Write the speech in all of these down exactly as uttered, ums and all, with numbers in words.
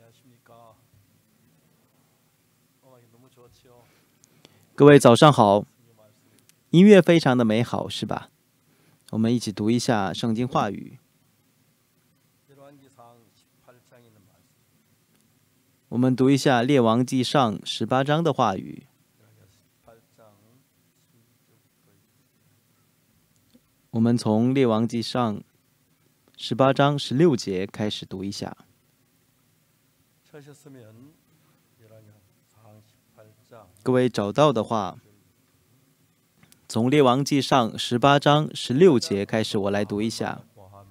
各位早上好，音乐非常的美好，是吧？我们一起读一下圣经话语。我们读一下列王记上十八章的话语。我们从列王记上十八章十六节开始读一下。各位找到的话，从列王记上十八章十六节开始，我来读一下。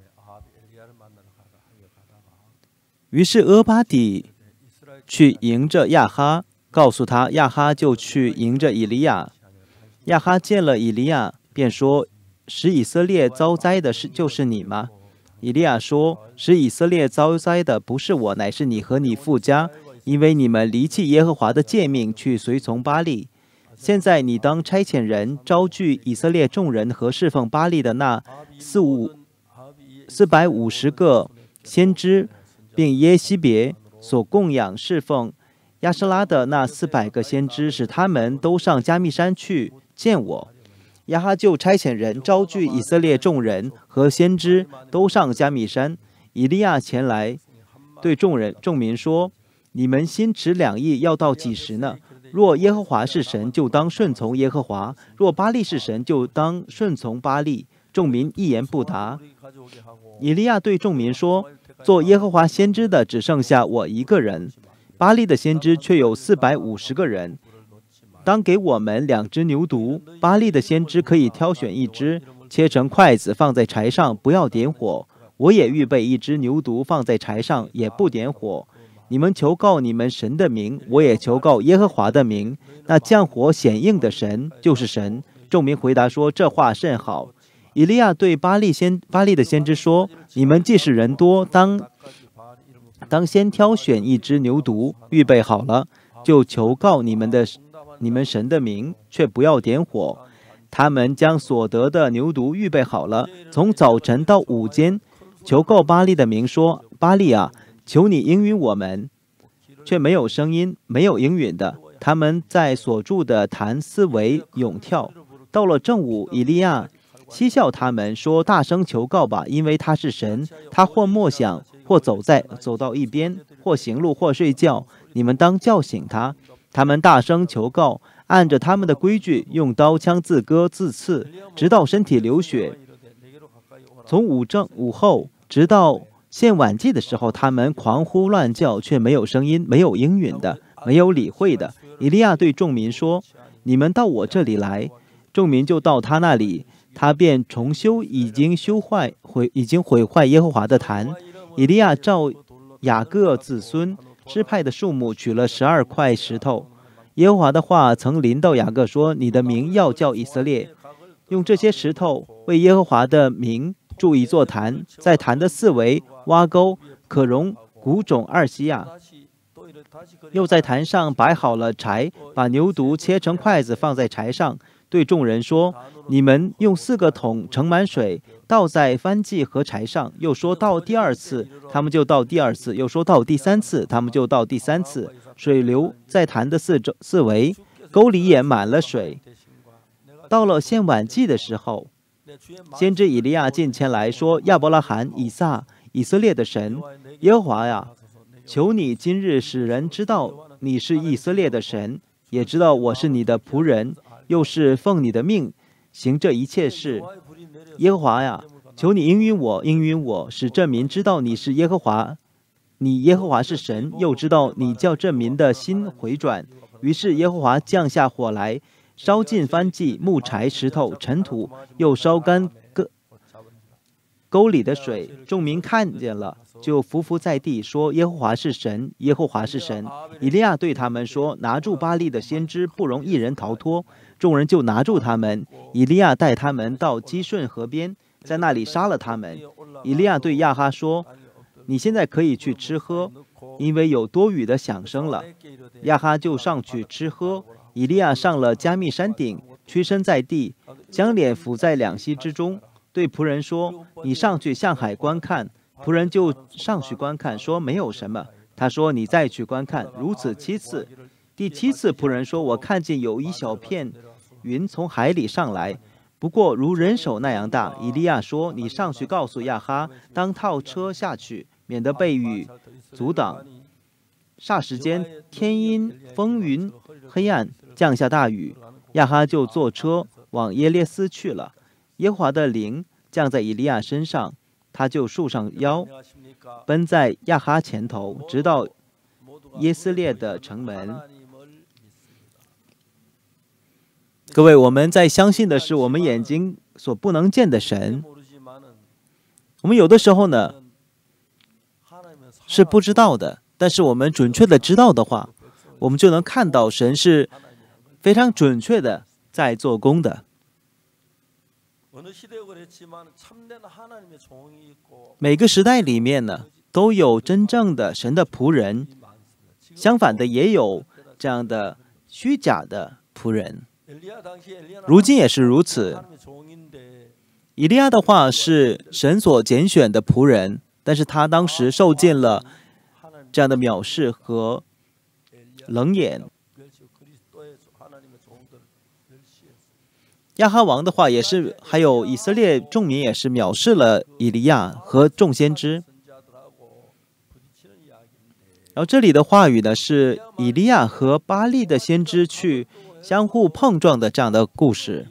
于是俄巴底去迎着亚哈，告诉他，亚哈就去迎着以利亚。亚哈见了以利亚，便说：使以色列遭灾的是就是你吗？以利亚说：使以色列遭灾的不是我，乃是你和你父家，因为你们离弃耶和华的诫命，去随从巴力。现在你当差遣人招聚以色列众人和侍奉巴力的那四五四百五十个先知，并耶西别所供养侍奉亚舍拉的那四百个先知，使他们都上加密山去见我。亚哈就差遣人招聚以色列众人和先知，都上加密山。以利亚前来对众人众民说：你们心持两意，要到几时呢？若耶和华是神，就当顺从耶和华；若巴力是神，就当顺从巴力。众民一言不答。以利亚对众民说：做耶和华先知的只剩下我一个人，巴力的先知却有四百五十个人。当给我们两只牛犊，巴力的先知可以挑选一只，切成筷子放在柴上，不要点火。我也预备一只牛犊放在柴上，也不点火。你们求告你们神的名，我也求告耶和华的名。那降火显应的神就是神。众民回答说：这话甚好。以利亚对巴力先巴力的先知说：你们既是人多，当当先挑选一只牛犊，预备好了，就求告你们的你们神的名，却不要点火。他们将所得的牛犊预备好了，从早晨到午间，求告巴力的名说：巴力啊，求你应允我们。却没有声音，没有应允的。他们在所住的坛四围涌跳。到了正午，以利亚嬉笑他们，说：大声求告吧，因为他是神。他或默想，或走在走到一边，或行路，或睡觉，你们当叫醒他。他们大声求告，按着他们的规矩，用刀枪自割自刺，直到身体流血。从午正午后直到献晚祭的时候，他们狂呼乱叫，却没有声音，没有应允的，没有理会的。以利亚对众民说：你们到我这里来。众民就到他那里，他便重修已经修坏毁已经毁坏耶和华的坛。以利亚照雅各子孙支派的数目取了十二块石头。耶和华的话曾临到雅各说：你的名要叫以色列。用这些石头为耶和华的名筑一座坛，在坛的四围挖沟，可容谷种二西亚。又在坛上摆好了柴，把牛犊切成筷子放在柴上，对众人说：你们用四个桶盛满水，倒在燔祭和柴上。又说到第二次，他们就到第二次；又说到第三次，他们就到第三次。水流在坛的四周四围，沟里也满了水。到了献晚祭的时候，先知以利亚近前来说：亚伯拉罕、以撒、以色列的神耶和华呀，求你今日使人知道你是以色列的神，也知道我是你的仆人，又是奉你的命行这一切事。耶和华呀，求你应允我，应允我，使这民知道你是耶和华，你耶和华是神，又知道你叫这民的心回转。于是耶和华降下火来，烧尽燔祭、木柴、石头、尘土，又烧干沟里的水。众民看见了，就伏伏在地，说：耶和华是神，耶和华是神。以利亚对他们说：拿住巴力的先知，不容一人逃脱。众人就拿住他们。以利亚带他们到基顺河边，在那里杀了他们。以利亚对亚哈说：你现在可以去吃喝，因为有多雨的响声了。亚哈就上去吃喝。以利亚上了加密山顶，屈身在地，将脸伏在两膝之中，对仆人说：你上去向海观看。仆人就上去观看，说：没有什么。 他说：“你再去观看。”如此七次。第七次，仆人说：“我看见有一小片云从海里上来，不过如人手那样大。”以利亚说：“你上去告诉亚哈，当套车下去，免得被雨阻挡。”霎时间，天阴风云黑暗，降下大雨。亚哈就坐车往耶列斯去了。耶和华的灵降在以利亚身上，他就束上腰，奔在亚哈前头，直到耶斯列的城门。各位，我们在相信的是我们眼睛所不能见的神。我们有的时候呢是不知道的，但是我们准确的知道的话，我们就能看到神是非常准确的在做工的。每个时代里面呢，都有真正的神的仆人，相反的也有这样的虚假的仆人。如今也是如此。以利亚的话是神所拣选的仆人，但是他当时受尽了这样的藐视和冷眼。亚哈王的话也是，还有以色列众民也是藐视了以利亚和众先知。然后这里的话语呢，是以利亚和巴力的先知去相互碰撞的这样的故事。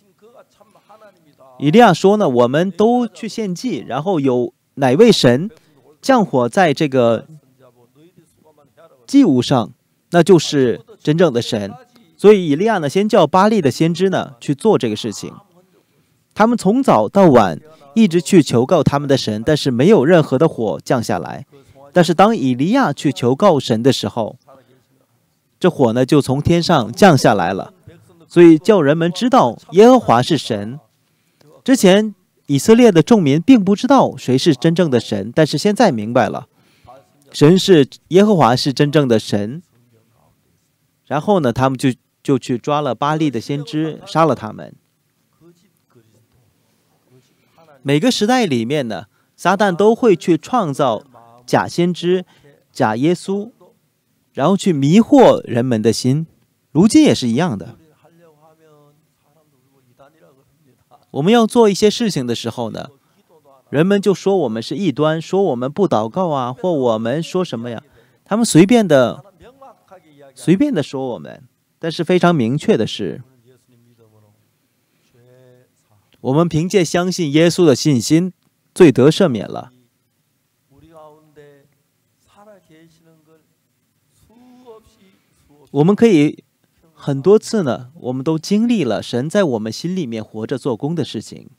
以利亚说呢，我们都去献祭，然后有哪位神降火在这个祭物上，那就是真正的神。所以以利亚呢，先叫巴力的先知呢去做这个事情。他们从早到晚一直去求告他们的神，但是没有任何的火降下来。但是当以利亚去求告神的时候，这火呢就从天上降下来了。所以叫人们知道耶和华是神。之前以色列的众民并不知道谁是真正的神，但是现在明白了，神是耶和华是真正的神。然后呢，他们就就去抓了巴力的先知，杀了他们。每个时代里面呢，撒旦都会去创造假先知、假耶稣，然后去迷惑人们的心。如今也是一样的。我们要做一些事情的时候呢，人们就说我们是异端，说我们不祷告啊，或我们说什么呀？他们随便的、随便的说我们。但是非常明确的是，我们凭借相信耶稣的信心，罪得赦免了。我们可以很多次呢，我们都经历了神在我们心里面活着做工的事情。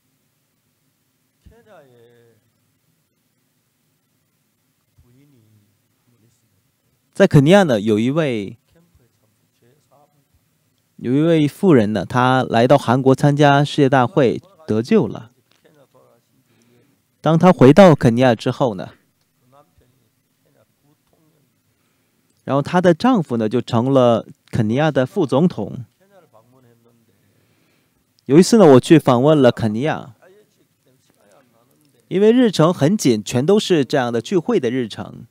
在肯尼亚呢，有一位有一位妇人呢，她来到韩国参加世界大会，得救了。当她回到肯尼亚之后呢，然后她的丈夫呢就成了肯尼亚的副总统。有一次呢，我去访问了肯尼亚，因为日程很紧，全都是这样的聚会的日程。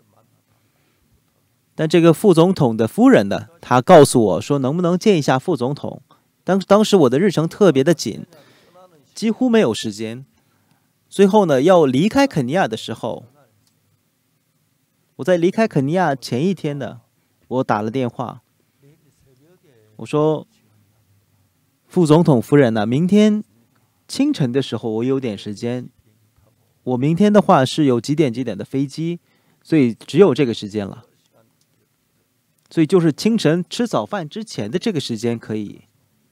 但这个副总统的夫人呢，她告诉我说，能不能见一下副总统？当当时我的日程特别的紧，几乎没有时间。最后呢，要离开肯尼亚的时候，我在离开肯尼亚前一天呢，我打了电话，我说，副总统夫人呢，明天清晨的时候我有点时间，我明天的话是有几点几点的飞机，所以只有这个时间了。所以就是清晨吃早饭之前的这个时间可以。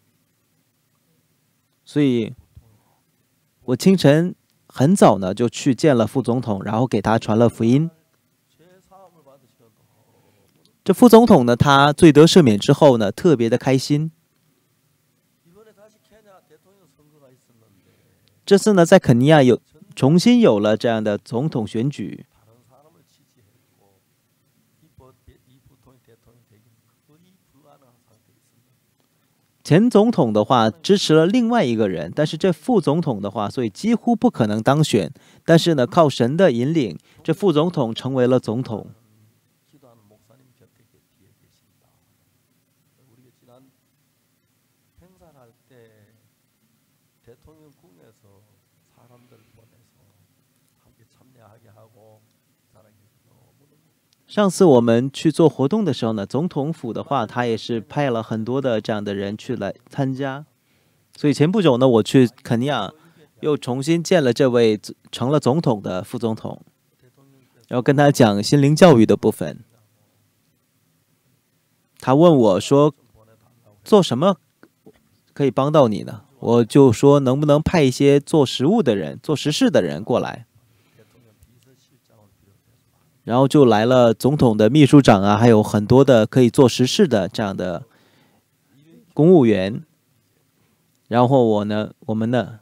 所以我清晨很早呢就去见了副总统，然后给他传了福音。这副总统呢，他罪得赦免之后呢，特别的开心。这次呢，在肯尼亚有重新有了这样的总统选举。 前总统的话支持了另外一个人，但是这副总统的话，所以几乎不可能当选。但是呢，靠神的引领，这副总统成为了总统。上次我们去做活动的时候呢，总统府的话，他也是派了很多的这样的人去来参加。所以前不久呢，我去肯尼亚，又重新见了这位成了总统的副总统，然后跟他讲心灵教育的部分。他问我说：“做什么可以帮到你呢？”我就说：“能不能派一些做实务的人、做实事的人过来？”然后就来了总统的秘书长啊，还有很多的可以做实事的这样的公务员。然后我呢，我们呢，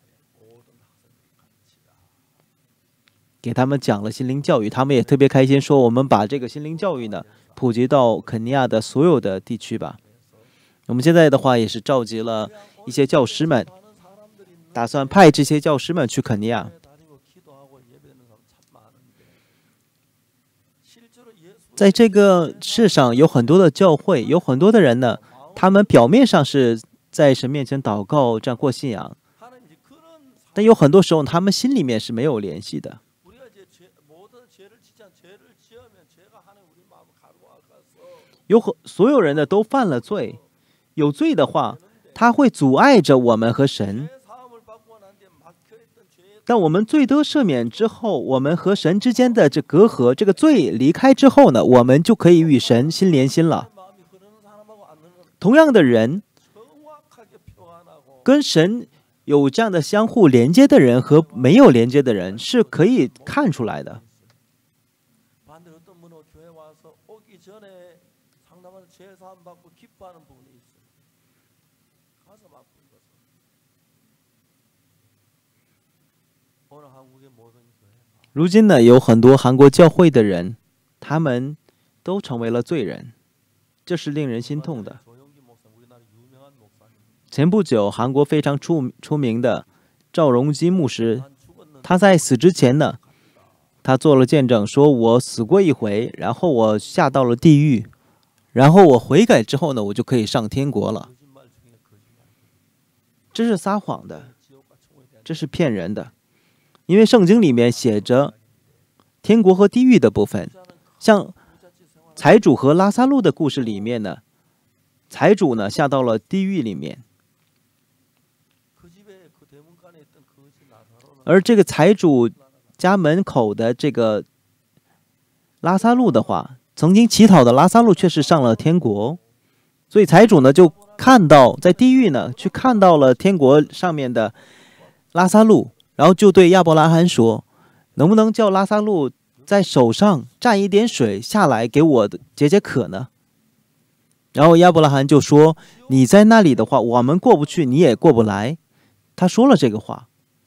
给他们讲了心灵教育，他们也特别开心，说我们把这个心灵教育呢普及到肯尼亚的所有的地区吧。我们现在的话也是召集了一些教师们，打算派这些教师们去肯尼亚。在这个世上有很多的教会，有很多的人呢，他们表面上是在神面前祷告，这样过信仰，但有很多时候他们心里面是没有联系的。有很所有人呢都犯了罪，有罪的话，他会阻碍着我们和神。但我们罪得赦免之后，我们和神之间的这隔阂，这个罪离开之后呢，我们就可以与神心连心了。同样的人，跟神有这样的相互连接的人和没有连接的人是可以看出来的。如今呢，有很多韩国教会的人，他们都成为了罪人，这是令人心痛的。前不久，韩国非常出出名的赵荣基牧师，他在死之前呢，他做了见证，说我死过一回，然后我下到了地狱，然后我悔改之后呢，我就可以上天国了。这是撒谎的，这是骗人的。因为圣经里面写着天国和地狱的部分，像财主和拉撒路的故事里面呢，财主呢下到了地狱里面，而这个财主家门口的这个拉撒路的话，曾经乞讨的拉撒路却是上了天国，所以财主呢就看到在地狱呢去看到了天国上面的拉撒路。然后就对亚伯拉罕说：“能不能叫拉撒路在手上蘸一点水下来给我解解渴呢？”然后亚伯拉罕就说：“你在那里的话，我们过不去，你也过不来。”他说了这个话。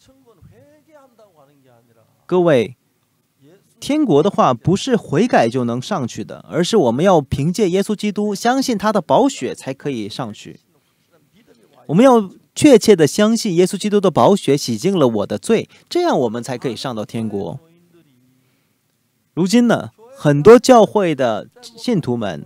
各位，天国的话不是悔改就能上去的，而是我们要凭借耶稣基督，相信他的宝血才可以上去。我们要确切的相信耶稣基督的宝血洗净了我的罪，这样我们才可以上到天国。如今呢，很多教会的信徒们，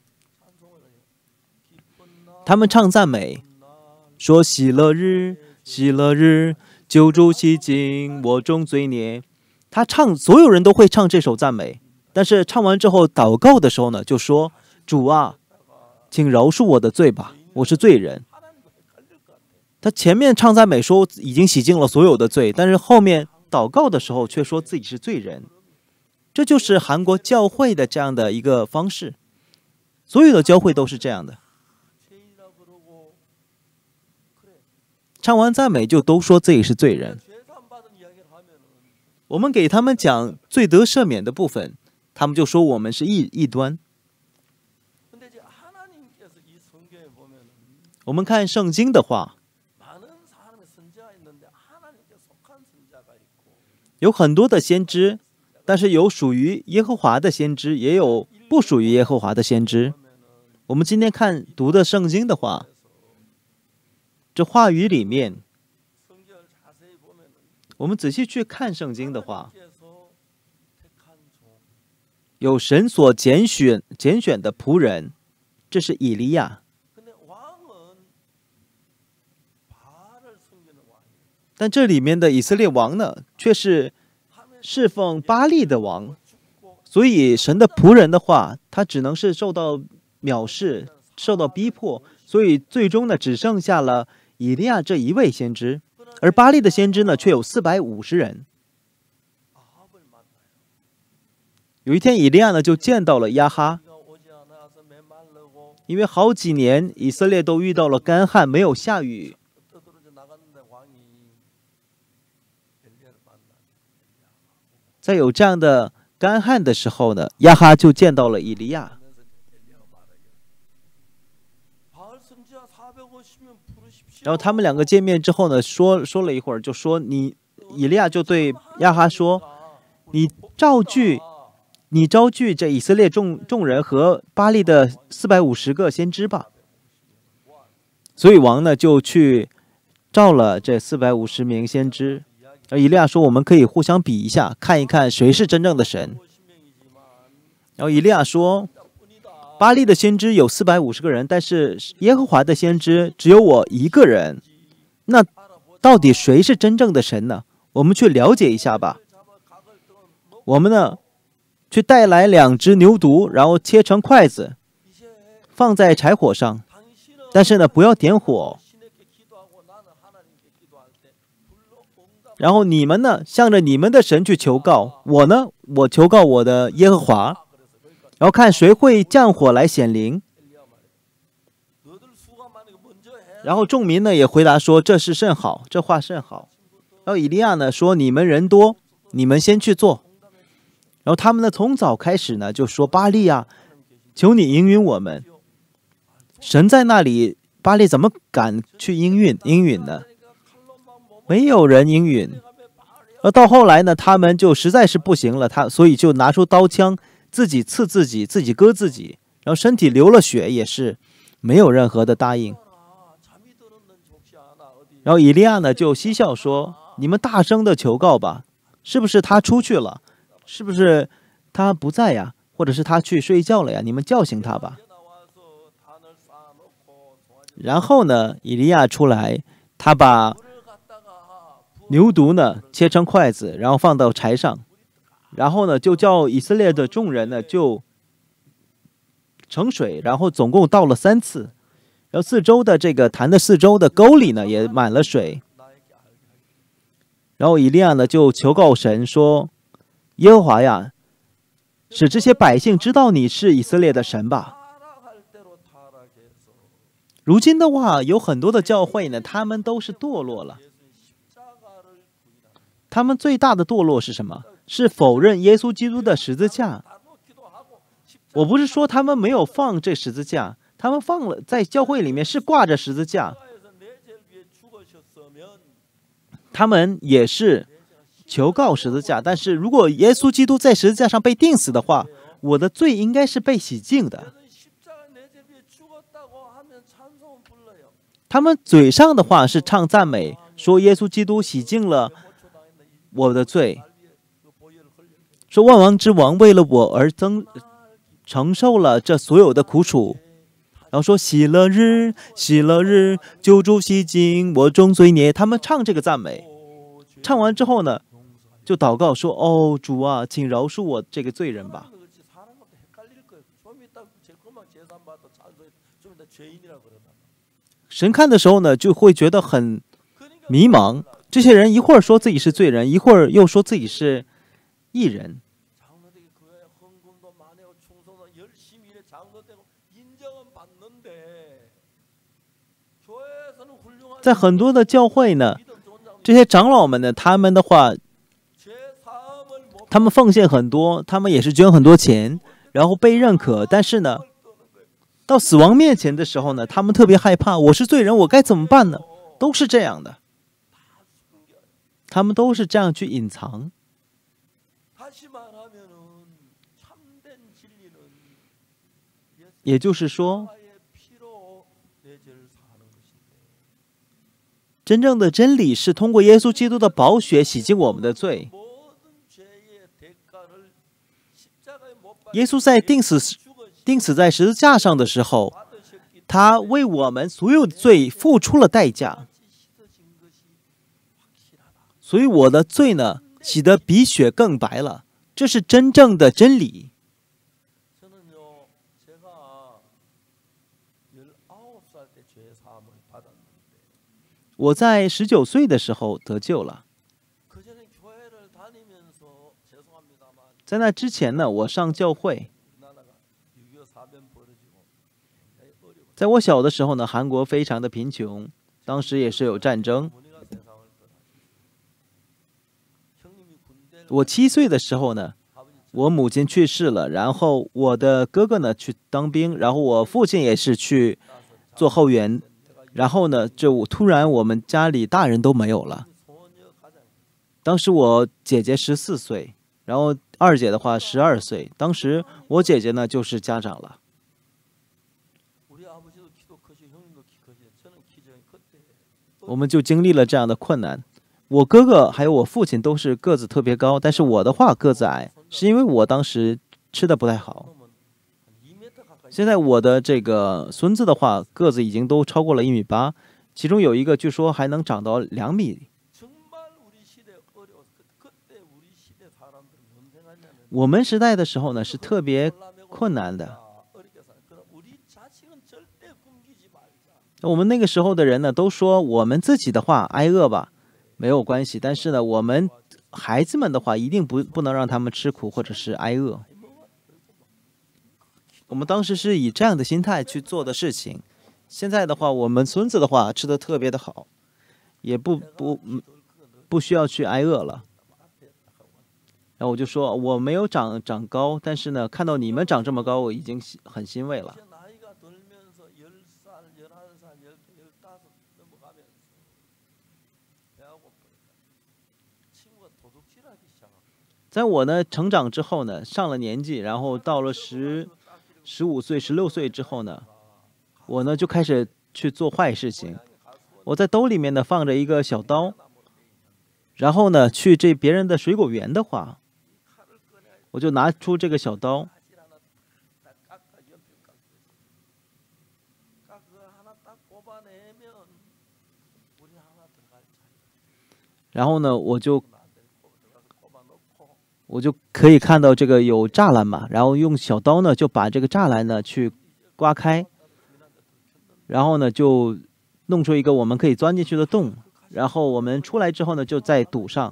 他们唱赞美，说喜乐日，喜乐日，救主洗净我众罪孽。他唱，所有人都会唱这首赞美，但是唱完之后祷告的时候呢，就说：“主啊，请饶恕我的罪吧，我是罪人。”他前面唱赞美说已经洗净了所有的罪，但是后面祷告的时候却说自己是罪人。这就是韩国教会的这样的一个方式，所有的教会都是这样的。唱完赞美就都说自己是罪人。我们给他们讲罪得赦免的部分，他们就说我们是异异端。我们看圣经的话，有很多的先知，但是有属于耶和华的先知，也有不属于耶和华的先知。我们今天看读的圣经的话， 这话语里面，我们仔细去看圣经的话，有神所拣选拣选的仆人，这是以利亚。但这里面的以色列王呢，却是侍奉巴力的王，所以神的仆人的话，他只能是受到藐视，受到逼迫，所以最终呢，只剩下了以利亚这一位先知，而巴力的先知呢，却有四百五十人。有一天，以利亚呢就见到了亚哈，因为好几年以色列都遇到了干旱，没有下雨。在有这样的干旱的时候呢，亚哈就见到了以利亚。然后他们两个见面之后呢，说说了一会儿，就说你以利亚就对亚哈说：“你召聚，你招聚这以色列众众人和巴力的四百五十个先知吧。”所以王呢就去召了这四百五十名先知。而以利亚说：“我们可以互相比一下，看一看谁是真正的神。”然后以利亚说：“巴力的先知有四百五十个人，但是耶和华的先知只有我一个人。那到底谁是真正的神呢？我们去了解一下吧。我们呢，去带来两只牛犊，然后切成筷子，放在柴火上，但是呢，不要点火。然后你们呢，向着你们的神去求告，我呢，我求告我的耶和华，然后看谁会降火来显灵。”然后众民呢也回答说：“这是甚好，这话甚好。”然后以利亚呢说：“你们人多，你们先去做。”然后他们呢从早开始呢就说：“巴力啊，求你应允我们。”神在那里，巴力怎么敢去应允应允呢？没有人应允。而到后来呢，他们就实在是不行了，他所以就拿出刀枪，自己刺自己，自己割自己，然后身体流了血，也是没有任何的答应。然后以利亚呢就嬉笑说：“你们大声的求告吧，是不是他出去了？是不是他不在呀？或者是他去睡觉了呀？你们叫醒他吧。”然后呢，以利亚出来，他把牛犊呢切成筷子，然后放到柴上，然后呢就叫以色列的众人呢就盛水，然后总共倒了三次，然后四周的这个坛的四周的沟里呢也满了水。然后以利亚呢就求告神说：“耶和华呀，使这些百姓知道你是以色列的神吧。”如今的话，有很多的教会呢，他们都是堕落了。他们最大的堕落是什么？是否认耶稣基督的十字架。我不是说他们没有放这十字架，他们放了，在教会里面是挂着十字架，他们也是求告十字架。但是如果耶稣基督在十字架上被钉死的话，我的罪应该是被洗净的。他们嘴上的话是唱赞美，说耶稣基督洗净了我的罪，说万王之王为了我而增承受了这所有的苦楚，然后说喜乐日，喜乐日，救主洗净我众罪孽。他们唱这个赞美，唱完之后呢，就祷告说：“哦，主啊，请饶恕我这个罪人吧。”神看的时候呢，就会觉得很迷茫。这些人一会儿说自己是罪人，一会儿又说自己是义人。在很多的教会呢，这些长老们呢，他们的话，他们奉献很多，他们也是捐很多钱，然后被认可。但是呢，到死亡面前的时候呢，他们特别害怕，我是罪人，我该怎么办呢？都是这样的，他们都是这样去隐藏。也就是说， 真正的真理是通过耶稣基督的宝血洗净我们的罪。耶稣在钉死钉死在十字架上的时候，他为我们所有的罪付出了代价，所以我的罪呢，洗得比雪更白了。这是真正的真理。我在十九岁的时候得救了。在那之前呢，我上教会。在我小的时候呢，韩国非常的贫穷，当时也是有战争。我七岁的时候呢，我母亲去世了，然后我的哥哥呢去当兵，然后我父亲也是去做后援，然后呢，就突然我们家里大人都没有了。当时我姐姐十四岁，然后二姐的话十二岁，当时我姐姐呢就是家长了。我们就经历了这样的困难。我哥哥还有我父亲都是个子特别高，但是我的话个子矮，是因为我当时吃的不太好。现在我的这个孙子的话，个子已经都超过了一米八，其中有一个据说还能长到两米。我们时代的时候呢，是特别困难的。我们那个时候的人呢，都说我们自己的话挨饿吧，没有关系，但是呢，我们孩子们的话一定不不能让他们吃苦或者是挨饿。我们当时是以这样的心态去做的事情。现在的话，我们孙子的话吃得特别的好，也不不不需要去挨饿了。然后我就说我没有长长高，但是呢，看到你们长这么高，我已经很欣慰了。在我呢成长之后呢，上了年纪，然后到了十十五岁、十六岁之后呢，我呢就开始去做坏事情。我在兜里面呢放着一个小刀，然后呢去这别人的水果园的话，我就拿出这个小刀，然后呢我就。我就可以看到这个有栅栏嘛，然后用小刀呢就把这个栅栏呢去刮开，然后呢就弄出一个我们可以钻进去的洞，然后我们出来之后呢就再堵上。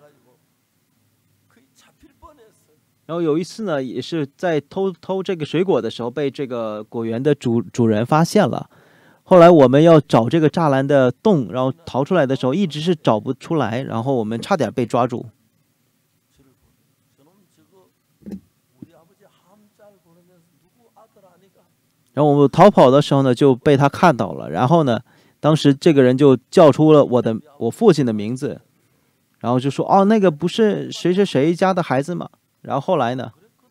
然后有一次呢，也是在偷偷这个水果的时候，被这个果园的主主人发现了。后来我们要找这个栅栏的洞，然后逃出来的时候，一直是找不出来，然后我们差点被抓住。然后我们逃跑的时候呢，就被他看到了。然后呢，当时这个人就叫出了我的我父亲的名字，然后就说：“哦，那个不是谁谁谁家的孩子吗？”然后后来呢，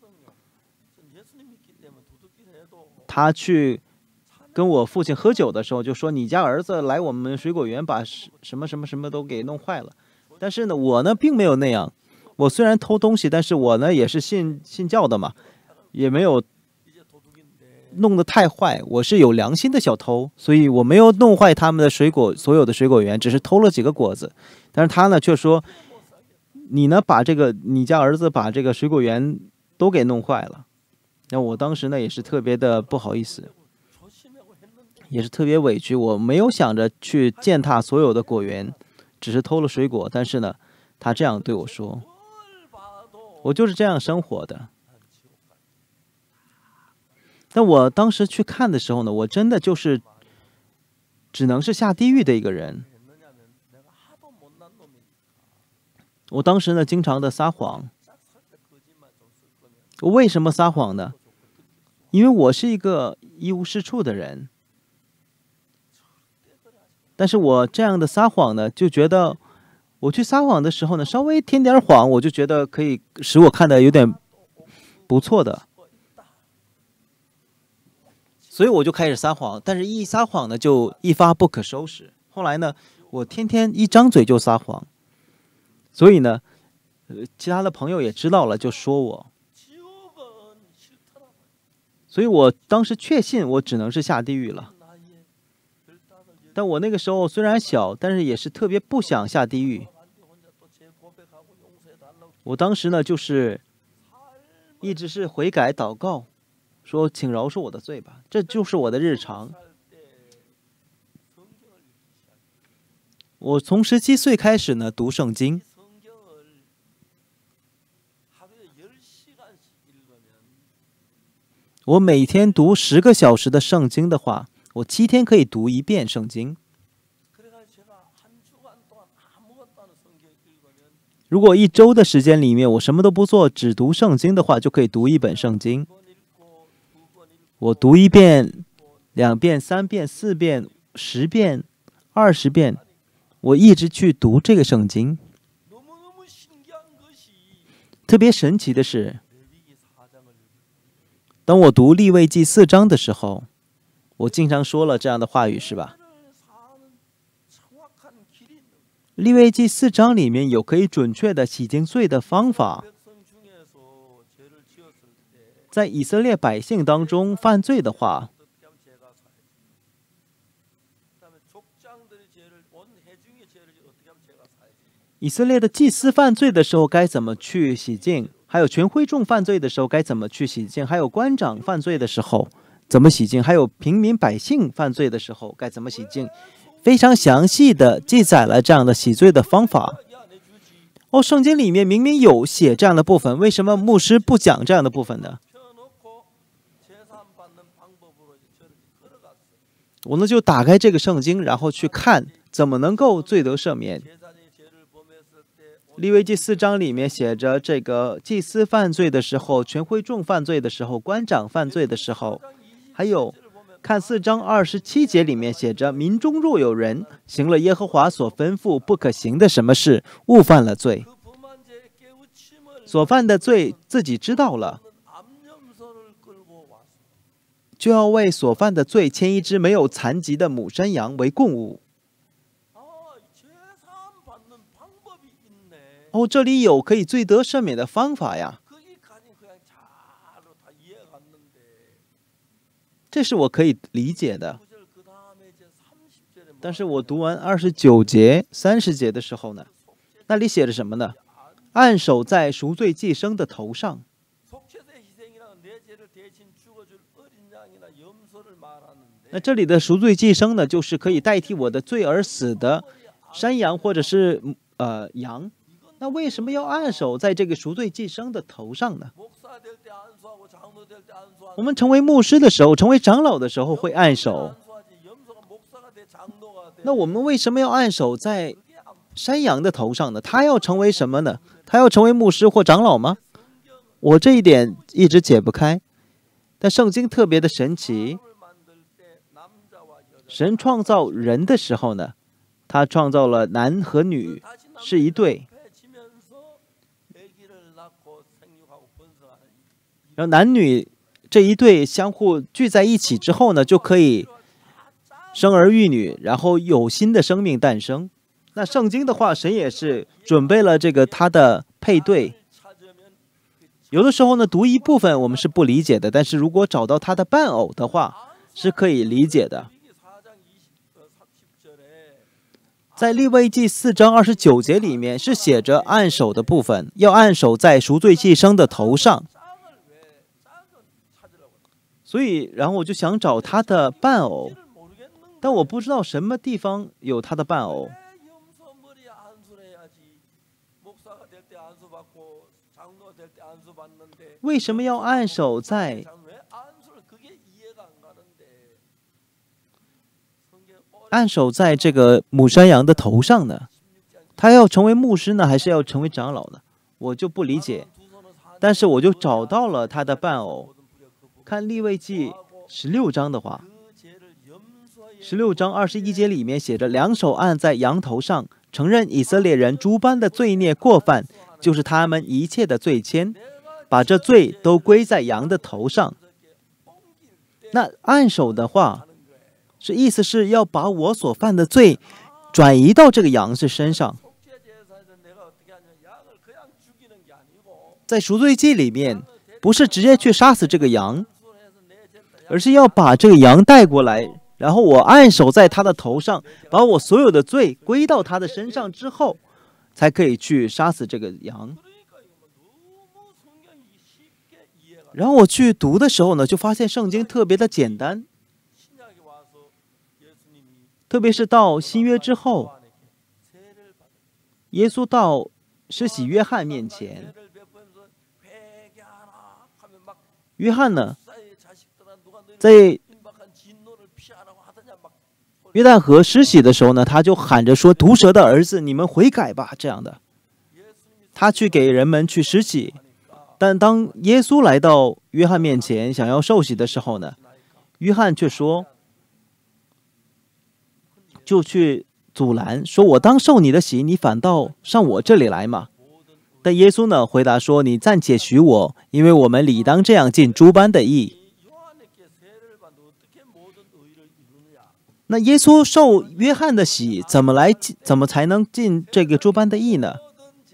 他去跟我父亲喝酒的时候，就说：“你家儿子来我们水果园，把什么什么什么都给弄坏了。”但是呢，我呢并没有那样。我虽然偷东西，但是我呢也是信信教的嘛，也没有弄得太坏，我是有良心的小偷，所以我没有弄坏他们的水果，所有的水果园，只是偷了几个果子。但是他呢却说，你呢把这个你家儿子把这个水果园都给弄坏了。然后我当时呢也是特别的不好意思，也是特别委屈。我没有想着去践踏所有的果园，只是偷了水果。但是呢，他这样对我说，我就是这样生活的。但我当时去看的时候呢，我真的就是只能是下地狱的一个人。我当时呢经常的撒谎。我为什么撒谎呢？因为我是一个一无是处的人。但是我这样的撒谎呢，就觉得我去撒谎的时候呢，稍微添点谎，我就觉得可以使我看得有点不错的。所以我就开始撒谎，但是一撒谎呢，就一发不可收拾。后来呢， 我天天一张嘴就撒谎，所以呢，呃，其他的朋友也知道了，就说我。所以我当时确信我只能是下地狱了。但我那个时候虽然小，但是也是特别不想下地狱。我当时呢，就是一直是悔改祷告，说请饶恕我的罪吧，这就是我的日常。我从十七岁开始呢读圣经，我每天读十个小时的圣经的话，我七天可以读一遍圣经。如果一周的时间里面我什么都不做，只读圣经的话，就可以读一本圣经。我读一遍、两遍、三遍、四遍、十遍、二十遍，我一直去读这个圣经。特别神奇的是，当我读利未记四章的时候，我经常说了这样的话语，是吧？利未记四章里面有可以准确的洗净罪的方法。在以色列百姓当中犯罪的话，以色列的祭司犯罪的时候该怎么去洗净？还有全会众犯罪的时候该怎么去洗净？还有官长犯罪的时候怎么洗净？还有平民百姓犯罪的时候该怎么洗净？非常详细的记载了这样的洗罪的方法。哦，圣经里面明明有写这样的部分，为什么牧师不讲这样的部分呢？我呢就打开这个圣经，然后去看怎么能够罪得赦免。利未记四章里面写着，这个祭司犯罪的时候，全会众犯罪的时候，官长犯罪的时候，还有看四章二十七节里面写着，民中若有人行了耶和华所吩咐不可行的什么事，误犯了罪，所犯的罪自己知道了，就要为所犯的罪牵一只没有残疾的母山羊为供物。哦，这里有可以罪得赦免的方法呀，这是我可以理解的。但是我读完二十九节、三十节的时候呢，那里写着什么呢？按手在赎罪祭牲的头上。那这里的赎罪祭牲呢，就是可以代替我的罪而死的山羊或者是呃羊。那为什么要按手在这个赎罪祭牲的头上呢？我们成为牧师的时候，成为长老的时候会按手。那我们为什么要按手在山羊的头上呢？他要成为什么呢？他要成为牧师或长老吗？我这一点一直解不开。但圣经特别的神奇，神创造人的时候呢，他创造了男和女是一对。然后男女这一对相互聚在一起之后呢，就可以生儿育女，然后有新的生命诞生。那圣经的话，神也是准备了这个他的配对。有的时候呢，读一部分我们是不理解的，但是如果找到他的伴偶的话，是可以理解的。在利未记四章二十九节里面是写着按手的部分，要按手在赎罪祭牲的头上。所以，然后我就想找他的伴偶，但我不知道什么地方有他的伴偶。为什么要按手在按手在这个母山羊的头上呢？他要成为牧师呢，还是要成为长老呢？我就不理解。但是我就找到了他的伴偶。看利未记十六章的话，十六章二十一节里面写着，两手按在羊头上，承认以色列人诸般的罪孽过犯，就是他们一切的罪愆，把这罪都归在羊的头上。那按手的话，是意思是要把我所犯的罪转移到这个羊的身上。在赎罪祭里面，不是直接去杀死这个羊，而是要把这个羊带过来，然后我按手在他的头上，把我所有的罪归到他的身上之后，才可以去杀死这个羊。然后我去读的时候呢，就发现圣经特别的简单，特别是到新约之后，耶稣到施洗约翰面前，约翰呢，在约旦河施洗的时候呢，他就喊着说：“毒蛇的儿子，你们悔改吧！”这样的，他去给人们去施洗。但当耶稣来到约翰面前想要受洗的时候呢，约翰却说，就去阻拦，说：“我当受你的洗，你反倒上我这里来嘛？”但耶稣呢回答说：“你暂且许我，因为我们理当这样尽诸般的义。”那耶稣受约翰的洗，怎么来怎么才能尽这个诸般的义呢？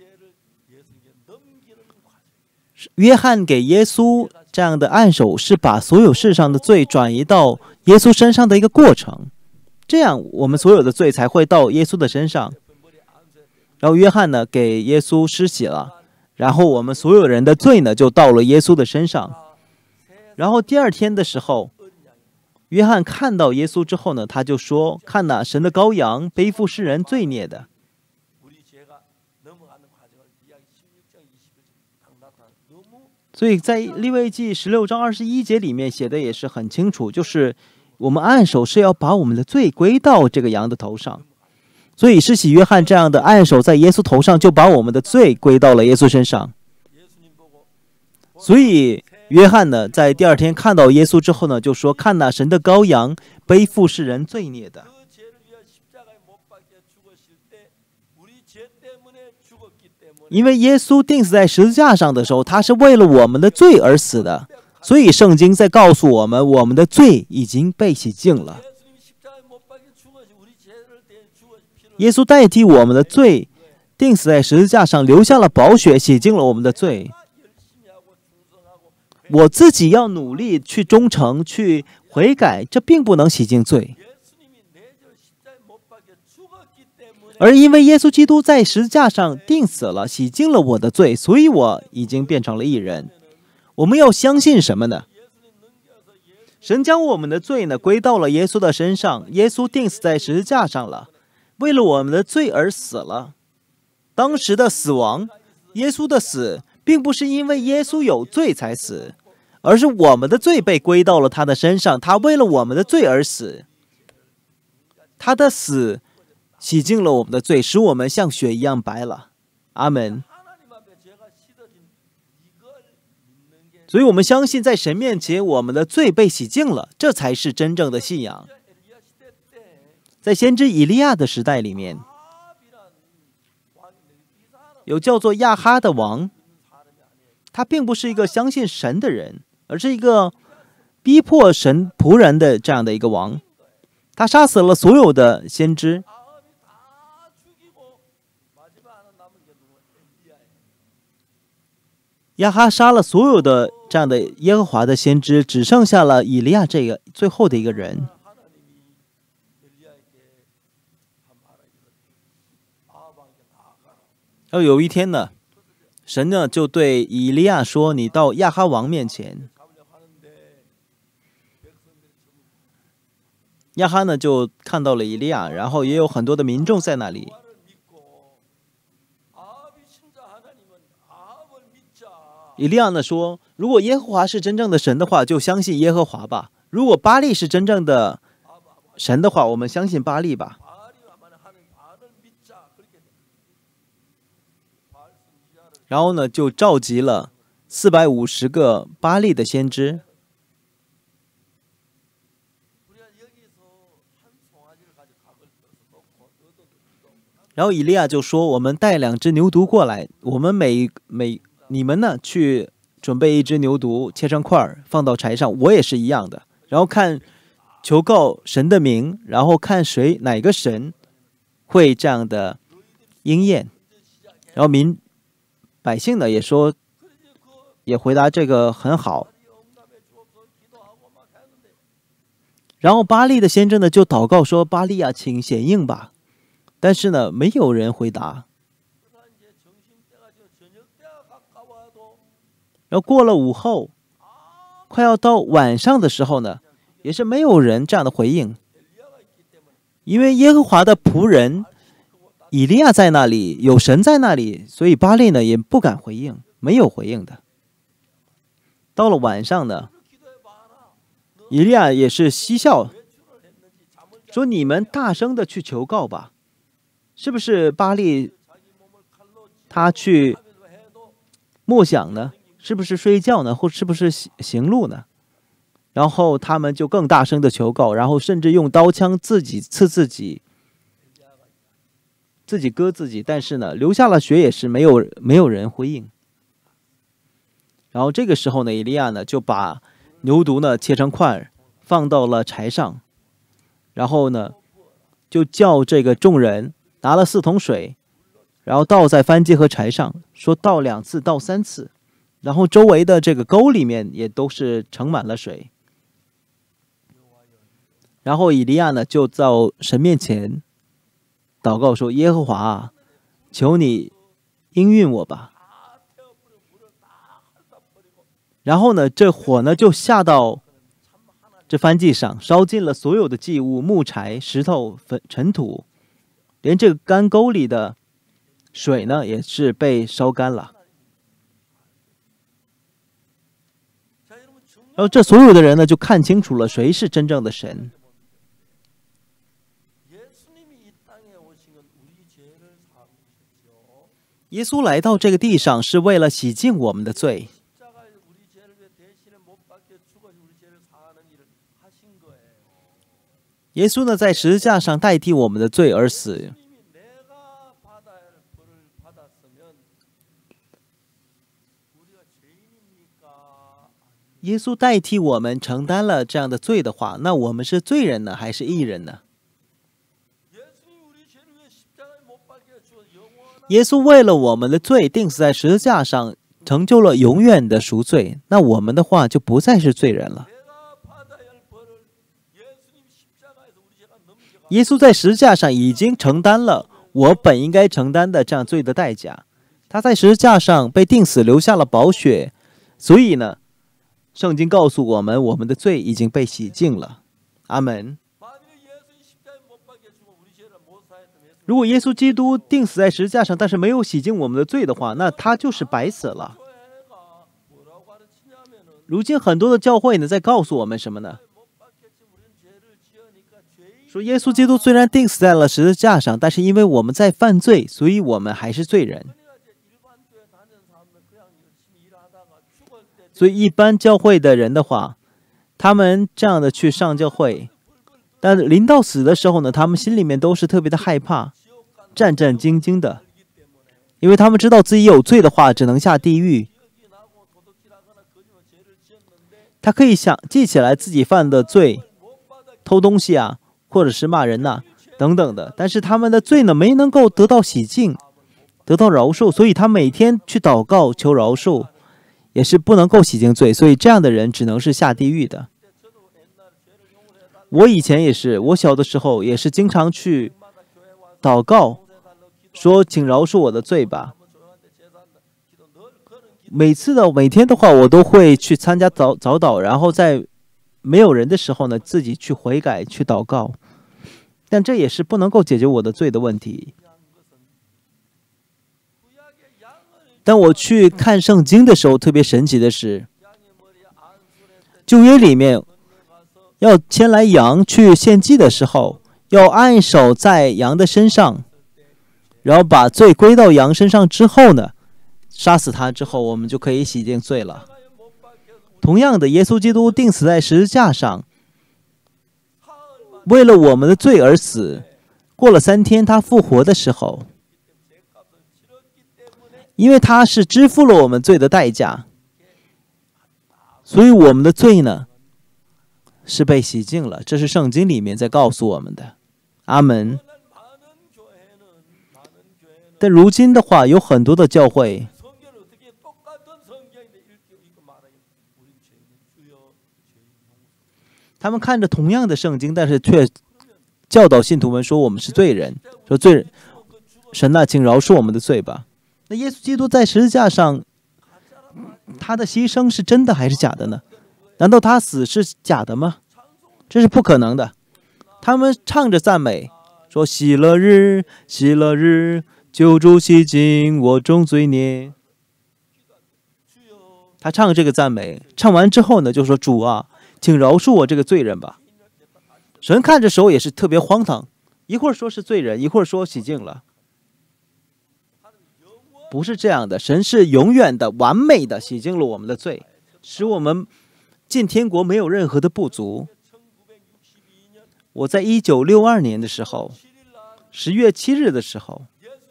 约翰给耶稣这样的按手，是把所有世上的罪转移到耶稣身上的一个过程，这样我们所有的罪才会到耶稣的身上。然后约翰呢给耶稣施洗了，然后我们所有人的罪呢就到了耶稣的身上。然后第二天的时候，约翰看到耶稣之后呢，他就说：“看哪，神的羔羊，背负世人罪孽的。”所以在利未记十六章二十一节里面写的也是很清楚，就是我们按手是要把我们的罪归到这个羊的头上。所以施洗约翰这样的按手在耶稣头上，就把我们的罪归到了耶稣身上。所以约翰呢，在第二天看到耶稣之后呢，就说：“看哪，神的羔羊，背负世人罪孽的。”因为耶稣钉死在十字架上的时候，他是为了我们的罪而死的，所以圣经在告诉我们，我们的罪已经被洗净了。耶稣代替我们的罪钉死在十字架上，留下了宝血，洗净了我们的罪。我自己要努力去忠诚，去悔改，这并不能洗净罪。而因为耶稣基督在十字架上钉死了，洗净了我的罪，所以我已经变成了义人。我们要相信什么呢？神将我们的罪呢归到了耶稣的身上，耶稣钉死在十字架上了，为了我们的罪而死了。当时的死亡，耶稣的死，并不是因为耶稣有罪才死，而是我们的罪被归到了他的身上，他为了我们的罪而死。他的死洗净了我们的罪，使我们像雪一样白了。阿们。所以我们相信在神面前我们的罪被洗净了，这才是真正的信仰。在先知以利亚的时代里面，有叫做亚哈的王，他并不是一个相信神的人，而是一个逼迫神仆人的这样的一个王。他杀死了所有的先知，亚哈杀了所有的这样的耶和华的先知，只剩下了以利亚这个最后的一个人。然后有一天呢，神呢就对以利亚说：“你到亚哈王面前。”亚哈呢就看到了以利亚，然后也有很多的民众在那里。以利亚呢说：“如果耶和华是真正的神的话，就相信耶和华吧；如果巴力是真正的神的话，我们相信巴力吧。”然后呢，就召集了四百五十个巴力的先知。然后以利亚就说：“我们带两只牛犊过来，我们每每你们呢去准备一只牛犊，切成块儿放到柴上，我也是一样的。然后看求告神的名，然后看谁哪个神会这样的应验。然后民百姓呢也说，也回答这个很好。然后巴利的先知呢就祷告说：“巴利啊，请显应吧。”但是呢，没有人回答。然后过了午后，快要到晚上的时候呢，也是没有人这样的回应，因为耶和华的仆人以利亚在那里，有神在那里，所以巴利呢也不敢回应，没有回应的。到了晚上呢，以利亚也是嬉笑，说：“你们大声的去求告吧。”是不是巴利他去默想呢？是不是睡觉呢？或是不是行路呢？然后他们就更大声的求告，然后甚至用刀枪自己刺自己，自己割自己，但是呢，流下了血也是没有没有人回应。然后这个时候呢，以利亚呢就把牛犊呢切成块，放到了柴上，然后呢就叫这个众人拿了四桶水，然后倒在燔祭和柴上，说倒两次，倒三次，然后周围的这个沟里面也都是盛满了水。然后以利亚呢就到神面前祷告说：“耶和华啊，求你应允我吧。”然后呢，这火呢就下到这燔祭上，烧尽了所有的祭物、木柴、石头、粉尘土，连这个干沟里的水呢也是被烧干了。然后这所有的人呢就看清楚了谁是真正的神。耶稣来到这个地上是为了洗净我们的罪。耶稣呢在十字架上代替我们的罪而死。耶稣代替我们承担了这样的罪的话，那我们是罪人呢，还是义人呢？耶稣为了我们的罪钉死在十字架上，成就了永远的赎罪，那我们的话就不再是罪人了。耶稣在十字架上已经承担了我本应该承担的这样罪的代价，他在十字架上被钉死，流下了宝血，所以呢，圣经告诉我们，我们的罪已经被洗净了。阿门。如果耶稣基督钉死在十字架上，但是没有洗净我们的罪的话，那他就是白死了。如今很多的教会呢，在告诉我们什么呢？说耶稣基督虽然钉死在了十字架上，但是因为我们在犯罪，所以我们还是罪人。所以一般教会的人的话，他们这样的去上教会，但临到死的时候呢，他们心里面都是特别的害怕，战战兢兢的，因为他们知道自己有罪的话只能下地狱。他可以想记起来自己犯的罪，偷东西啊，或者是骂人呐、啊、等等的，但是他们的罪呢没能够得到洗净，得到饶恕，所以他每天去祷告求饶恕，也是不能够洗净罪，所以这样的人只能是下地狱的。我以前也是，我小的时候也是经常去祷告，说请饶恕我的罪吧。每次的每天的话，我都会去参加早早祷，然后在没有人的时候呢，自己去悔改去祷告，但这也是不能够解决我的罪的问题。当我去看圣经的时候，特别神奇的是，旧约里面要牵来羊去献祭的时候，要按手在羊的身上，然后把罪归到羊身上之后呢，杀死他之后，我们就可以洗净罪了。同样的，耶稣基督钉死在十字架上，为了我们的罪而死。过了三天，他复活的时候，因为他是支付了我们罪的代价，所以我们的罪呢是被洗净了。这是圣经里面在告诉我们的。阿门。 但如今的话，有很多的教会，他们看着同样的圣经，但是却教导信徒们说我们是罪人，说罪人，神啊，请饶恕我们的罪吧。那耶稣基督在十字架上，他的牺牲是真的还是假的呢？难道他死是假的吗？这是不可能的。他们唱着赞美，说喜乐日，喜乐日，救主洗净我众罪孽。他唱这个赞美，唱完之后呢，就说主啊，请饶恕我这个罪人吧。神看着时候也是特别荒唐，一会儿说是罪人，一会儿说洗净了。不是这样的，神是永远的、完美的洗净了我们的罪，使我们进天国没有任何的不足。我在一九六二年的时候，十月七日的时候，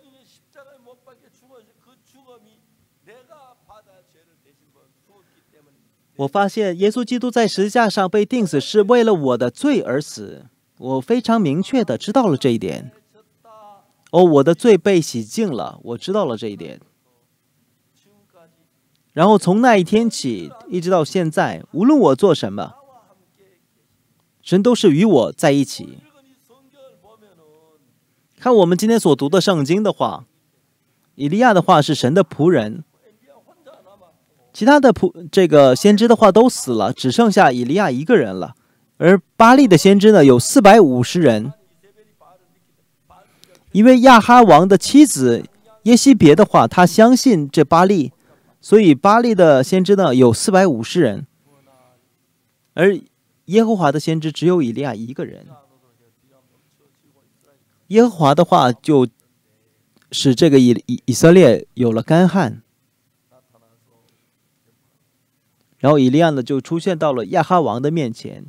我发现耶稣基督在十字架上被钉死是为了我的罪而死，我非常明确的知道了这一点。哦，我的罪被洗净了，我知道了这一点。然后从那一天起，一直到现在，无论我做什么，神都是与我在一起。看我们今天所读的圣经的话，以利亚的话是神的仆人，其他的仆这个先知的话都死了，只剩下以利亚一个人了。而巴力的先知呢，有四百五十人。因为亚哈王的妻子耶西别的话，他相信这巴力，所以巴力的先知呢有四百五十人，而耶和华的先知只有以利亚一个人。耶和华的话就使这个 以, 以色列有了干旱，然后以利亚呢就出现到了亚哈王的面前。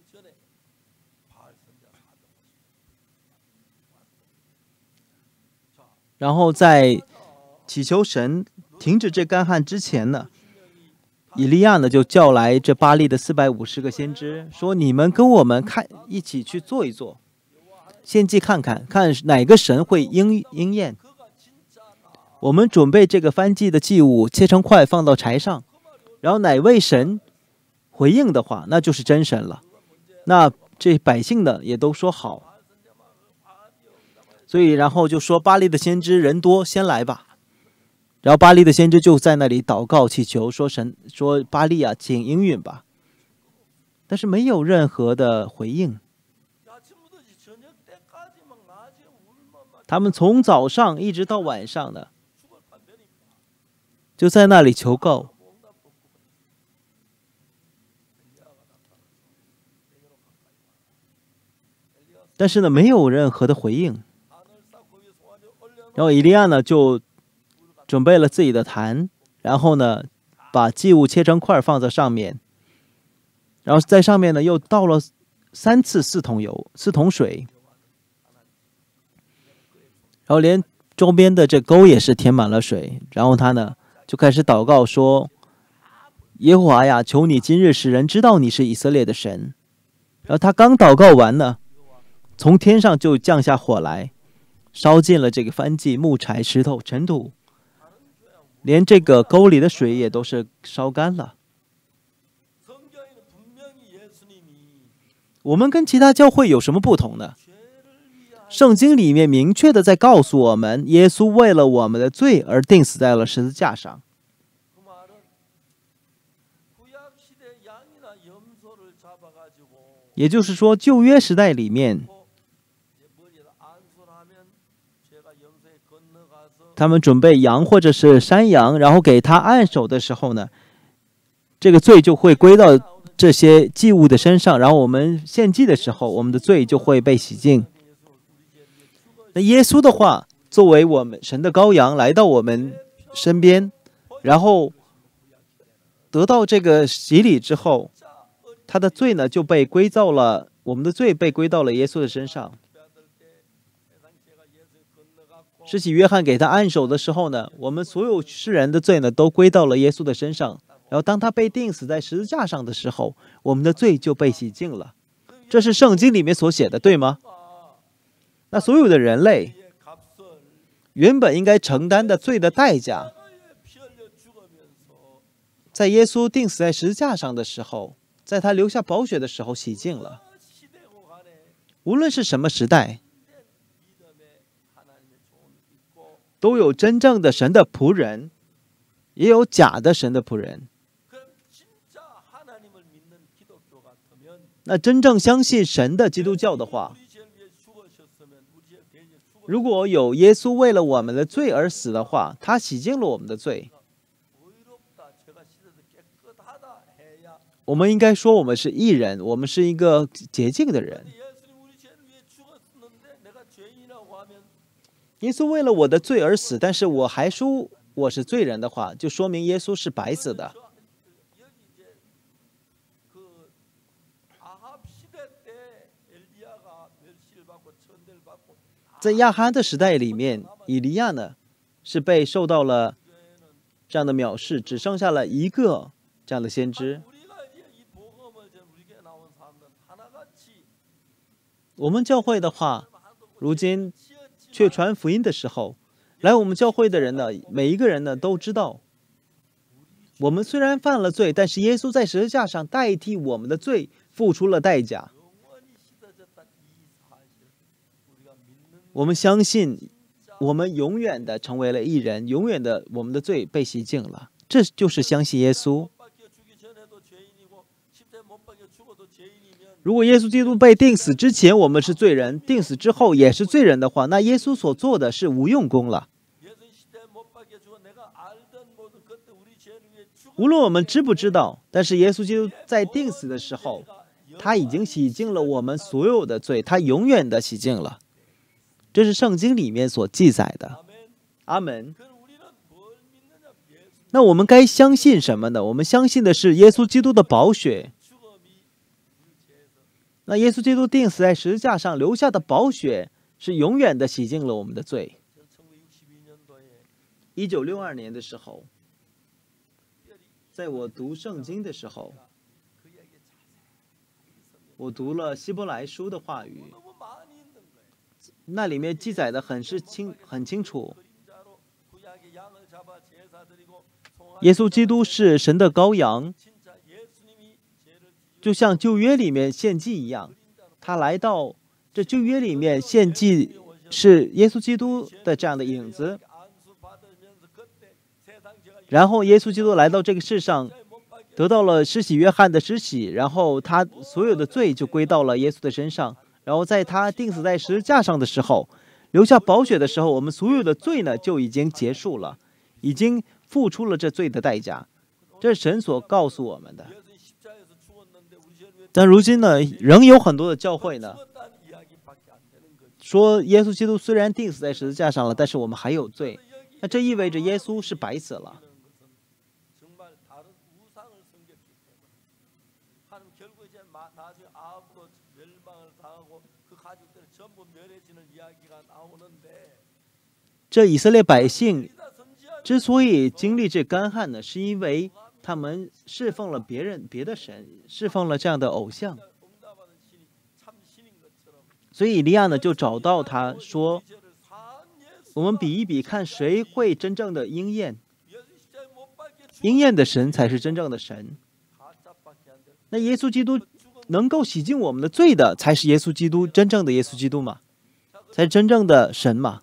然后在祈求神停止这干旱之前呢，以利亚呢就叫来这巴力的四百五十个先知，说你们跟我们看一起去做一做献祭，看看看哪个神会应应验。我们准备这个燔祭的祭物切成块放到柴上，然后哪位神回应的话，那就是真神了。那这百姓呢也都说好。所以然后就说巴力的先知人多，先来吧。然后巴力的先知就在那里祷告祈求，说神说巴力啊，请应允吧。但是没有任何的回应。他们从早上一直到晚上的，就在那里求告。但是呢，没有任何的回应。然后以利亚呢就准备了自己的坛，然后呢把祭物切成块放在上面，然后在上面呢又倒了三次四桶油四桶水，然后连周边的这沟也是填满了水。然后他呢就开始祷告说，耶和华呀，求你今日使人知道你是以色列的神。然后他刚祷告完呢，从天上就降下火来，烧尽了这个燔祭、木柴、石头、尘土，连这个沟里的水也都是烧干了。我们跟其他教会有什么不同呢？圣经里面明确的在告诉我们，耶稣为了我们的罪而钉死在了十字架上。也就是说，旧约时代里面，他们准备羊或者是山羊，然后给他按手的时候呢，这个罪就会归到这些祭物的身上，然后我们献祭的时候，我们的罪就会被洗净。那耶稣的话，作为我们神的羔羊来到我们身边，然后得到这个洗礼之后，他的罪呢就被归到了我们的罪被归到了耶稣的身上。施洗约翰给他按手的时候呢，我们所有世人的罪呢都归到了耶稣的身上。然后当他被钉死在十字架上的时候，我们的罪就被洗净了。这是圣经里面所写的，对吗？那所有的人类原本应该承担的罪的代价，在耶稣钉死在十字架上的时候，在他流下宝血的时候洗净了。无论是什么时代，都有真正的神的仆人，也有假的神的仆人。那真正相信神的基督教的话，如果有耶稣为了我们的罪而死的话，他洗净了我们的罪，我们应该说我们是义人，我们是一个洁净的人。耶稣为了我的罪而死，但是我还说我是罪人的话，就说明耶稣是白死的。在亚哈的时代里面，以利亚呢是被受到了这样的藐视，只剩下了一个这样的先知。我们教会的话，如今去传福音的时候，来我们教会的人呢，每一个人呢都知道，我们虽然犯了罪，但是耶稣在十字架上代替我们的罪付出了代价。我们相信，我们永远的成为了义人，永远的我们的罪被洗净了，这就是相信耶稣。如果耶稣基督被钉死之前我们是罪人，钉死之后也是罪人的话，那耶稣所做的是无用功了。无论我们知不知道，但是耶稣基督在钉死的时候，他已经洗净了我们所有的罪，他永远的洗净了。这是圣经里面所记载的。阿门。那我们该相信什么呢？我们相信的是耶稣基督的宝血。那耶稣基督钉死在十字架上留下的宝血是永远的洗净了我们的罪。一九六二年的时候，在我读圣经的时候，我读了希伯来书的话语，那里面记载的很是清很清楚，耶稣基督是神的羔羊，就像旧约里面献祭一样，他来到这旧约里面献祭是耶稣基督的这样的影子。然后耶稣基督来到这个世上，得到了施洗约翰的施洗，然后他所有的罪就归到了耶稣的身上。然后在他钉死在十字架上的时候，流下宝血的时候，我们所有的罪呢就已经结束了，已经付出了这罪的代价。这是神所告诉我们的。但如今呢，仍有很多的教会呢，说耶稣基督虽然钉死在十字架上了，但是我们还有罪。那这意味着耶稣是白死了。这以色列百姓之所以经历这干旱呢，是因为他们侍奉了别人别的神，侍奉了这样的偶像。所以以利亚呢就找到他说，我们比一比，看谁会真正的应验，应验的神才是真正的神。那耶稣基督能够洗净我们的罪的，才是耶稣基督真正的耶稣基督嘛，才是真正的神嘛。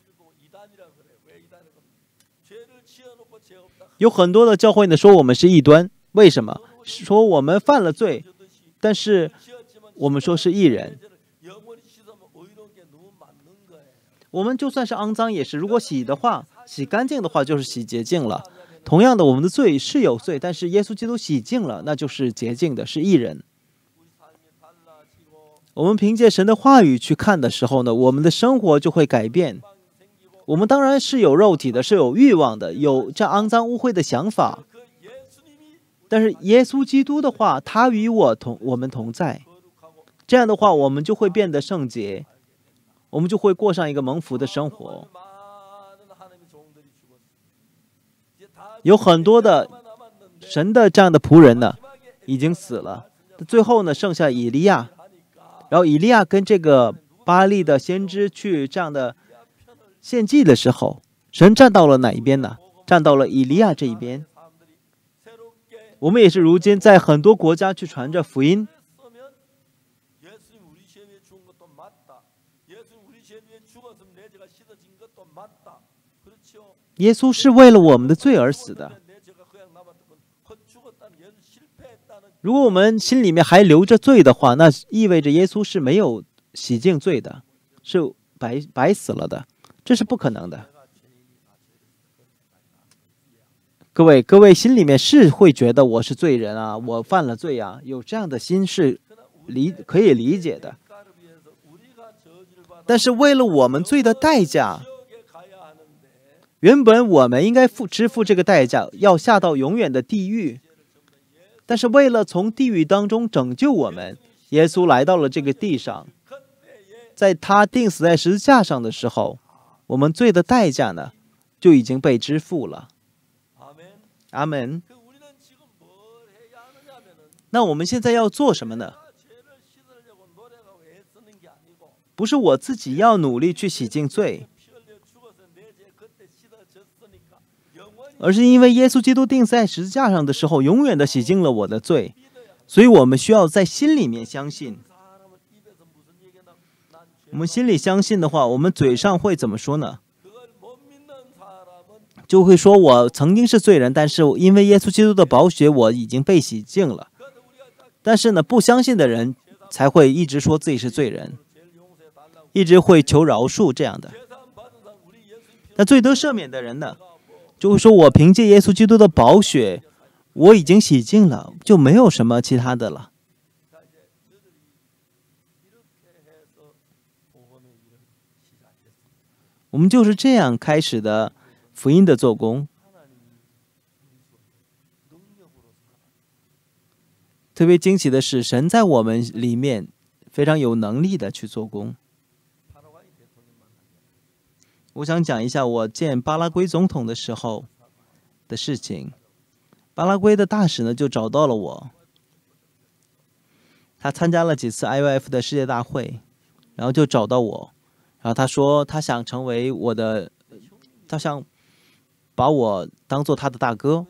有很多的教会呢说我们是异端，为什么？说我们犯了罪，但是我们说是义人。我们就算是肮脏也是，如果洗的话，洗干净的话就是洗洁净了。同样的，我们的罪是有罪，但是耶稣基督洗净了，那就是洁净的，是义人。我们凭借神的话语去看的时候呢，我们的生活就会改变。我们当然是有肉体的，是有欲望的，有这肮脏污秽的想法。但是耶稣基督的话，他与我同我们同在，这样的话，我们就会变得圣洁，我们就会过上一个蒙福的生活。有很多的神的这样的仆人呢，已经死了，最后呢，剩下以利亚。然后以利亚跟这个巴利的先知去这样的献祭的时候， 神站到了哪一边呢？站到了以利亚这一边。我们也是如今在很多国家去传着福音。耶稣是为了我们的罪而死的。如果我们心里面还留着罪的话，那意味着耶稣是没有洗净罪的，是白白死了的，这是不可能的。各位，各位心里面是会觉得我是罪人啊，我犯了罪啊，有这样的心是理可以理解的。但是为了我们罪的代价，原本我们应该付支付这个代价，要下到永远的地狱。但是为了从地狱当中拯救我们，耶稣来到了这个地上，在他钉死在十字架上的时候，我们罪的代价呢就已经被支付了。阿门。那我们现在要做什么呢？不是我自己要努力去洗净罪，而是因为耶稣基督钉在十字架上的时候，永远的洗净了我的罪，所以我们需要在心里面相信。我们心里相信的话，我们嘴上会怎么说呢？就会说我曾经是罪人，但是因为耶稣基督的宝血，我已经被洗净了。但是呢，不相信的人才会一直说自己是罪人，一直会求饶恕这样的。那罪得赦免的人呢，就会说我凭借耶稣基督的宝血，我已经洗净了，就没有什么其他的了。我们就是这样开始的福音的做工。特别惊奇的是，神在我们里面非常有能力的去做工。我想讲一下我见巴拉圭总统的时候的事情。巴拉圭的大使呢就找到了我，他参加了几次 I O F 的世界大会，然后就找到我，然后他说他想成为我的，他想把我当做他的大哥。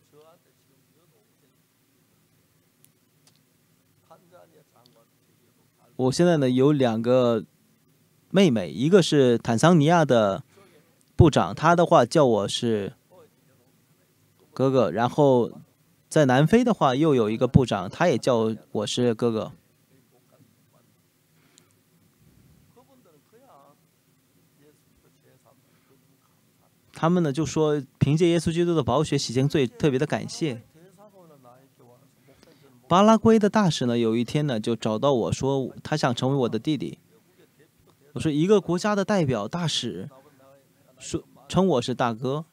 我现在呢有两个妹妹，一个是坦桑尼亚的部长，他的话叫我是哥哥，然后在南非的话又有一个部长，他也叫我是哥哥。他们呢就说凭借耶稣基督的宝血洗净罪，特别的感谢。巴拉圭的大使呢有一天呢就找到我说他想成为我的弟弟。我说一个国家的代表大使说称我是大哥，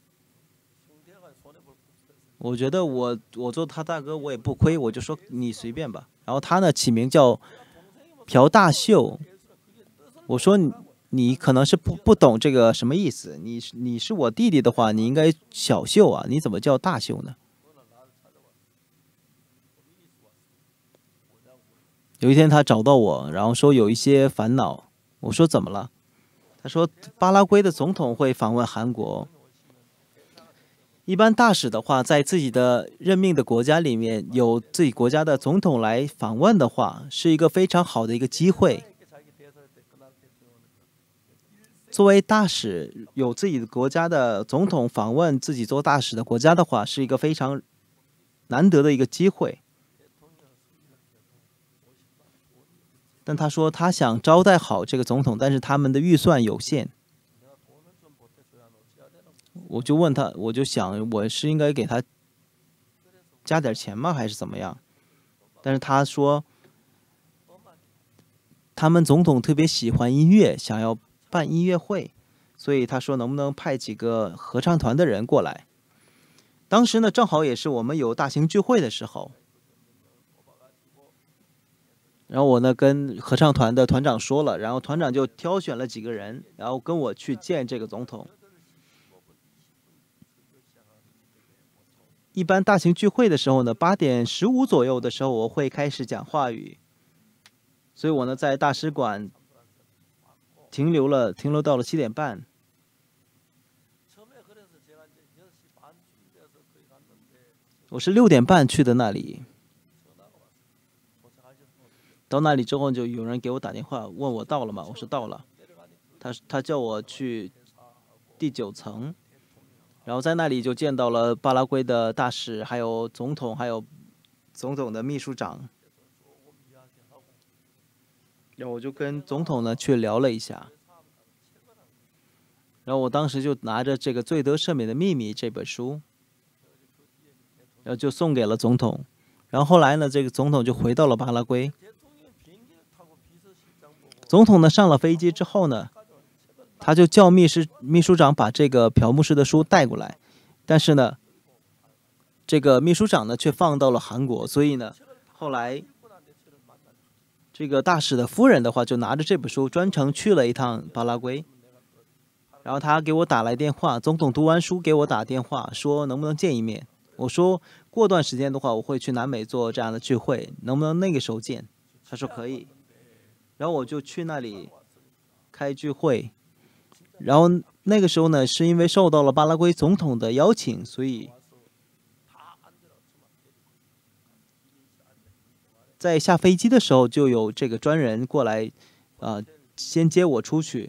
我觉得我我做他大哥我也不亏，我就说你随便吧。然后他呢起名叫朴大秀，我说你你可能是不不懂这个什么意思，你你是我弟弟的话，你应该小秀啊，你怎么叫大秀呢？有一天他找到我，然后说有一些烦恼。我说怎么了？他说巴拉圭的总统会访问韩国。一般大使的话，在自己的任命的国家里面有自己国家的总统来访问的话，是一个非常好的一个机会。作为大使，有自己的国家的总统访问自己做大使的国家的话，是一个非常难得的一个机会。但他说他想招待好这个总统，但是他们的预算有限。我就问他，我就想我是应该给他加点钱吗，还是怎么样？但是他说他们总统特别喜欢音乐，想要办音乐会，所以他说能不能派几个合唱团的人过来。当时呢正好也是我们有大型聚会的时候，然后我呢跟合唱团的团长说了，然后团长就挑选了几个人，然后跟我去见这个总统。一般大型聚会的时候呢，八点十五左右的时候我会开始讲话语，所以我呢在大使馆停留了，停留到了七点半。 我是六点半去的那里。到那里之后，就有人给我打电话问我到了吗？我说到了。他他叫我去第九层，然后在那里就见到了巴拉圭的大使，还有总统，还有总统的秘书长。然后我就跟总统呢去聊了一下。然后我当时就拿着这个《罪得赦免的秘密》这本书，然后就送给了总统。然后后来呢，这个总统就回到了巴拉圭。总统呢上了飞机之后呢，他就叫秘书秘书长把这个朴牧师的书带过来，但是呢，这个秘书长呢却放到了韩国，所以呢，后来这个大使的夫人的话就拿着这本书专程去了一趟巴拉圭。然后他给我打来电话，总统读完书给我打电话说能不能见一面。我说过段时间的话我会去南美做这样的聚会，能不能那个时候见？他说可以。然后我就去那里开聚会。然后那个时候呢，是因为受到了巴拉圭总统的邀请，所以在下飞机的时候就有这个专人过来，呃，先接我出去。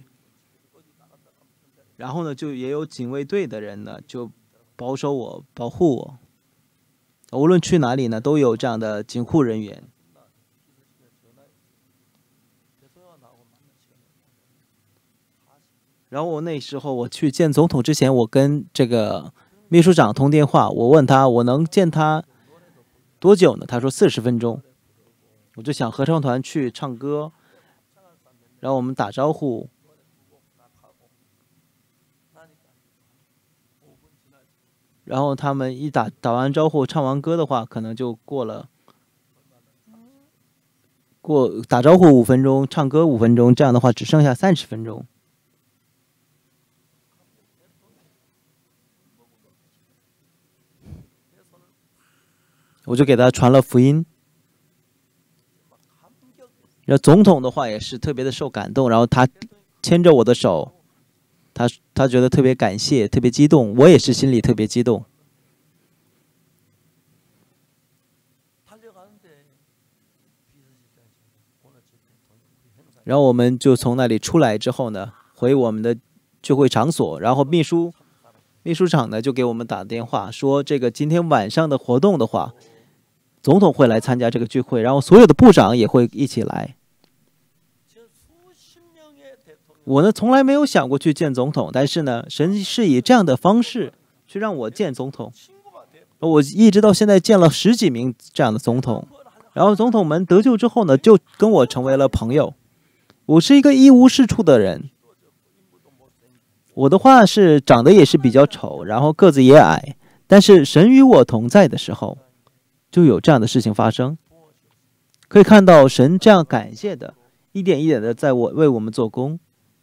然后呢，就也有警卫队的人呢，就保守我、保护我。无论去哪里呢，都有这样的警护人员。然后我那时候我去见总统之前，我跟这个秘书长通电话，我问他我能见他多久呢？他说四十分钟。我就想合唱团去唱歌，然后我们打招呼。然后他们一打打完招呼、唱完歌的话，可能就过了过打招呼五分钟，唱歌五分钟，这样的话只剩下三十分钟。我就给他传了福音。然后总统的话也是特别的受感动，然后他牵着我的手，他他觉得特别感谢，特别激动，我也是心里特别激动。然后我们就从那里出来之后呢，回我们的聚会场所，然后秘书秘书长呢就给我们打电话说，这个今天晚上的活动的话，总统会来参加这个聚会，然后所有的部长也会一起来。我呢从来没有想过去见总统，但是呢，神是以这样的方式去让我见总统。我一直到现在见了十几名这样的总统，然后总统们得救之后呢，就跟我成为了朋友。我是一个一无是处的人，我的话是长得也是比较丑，然后个子也矮，但是神与我同在的时候，就有这样的事情发生。可以看到神这样感谢的，一点一点的在我为我们做工。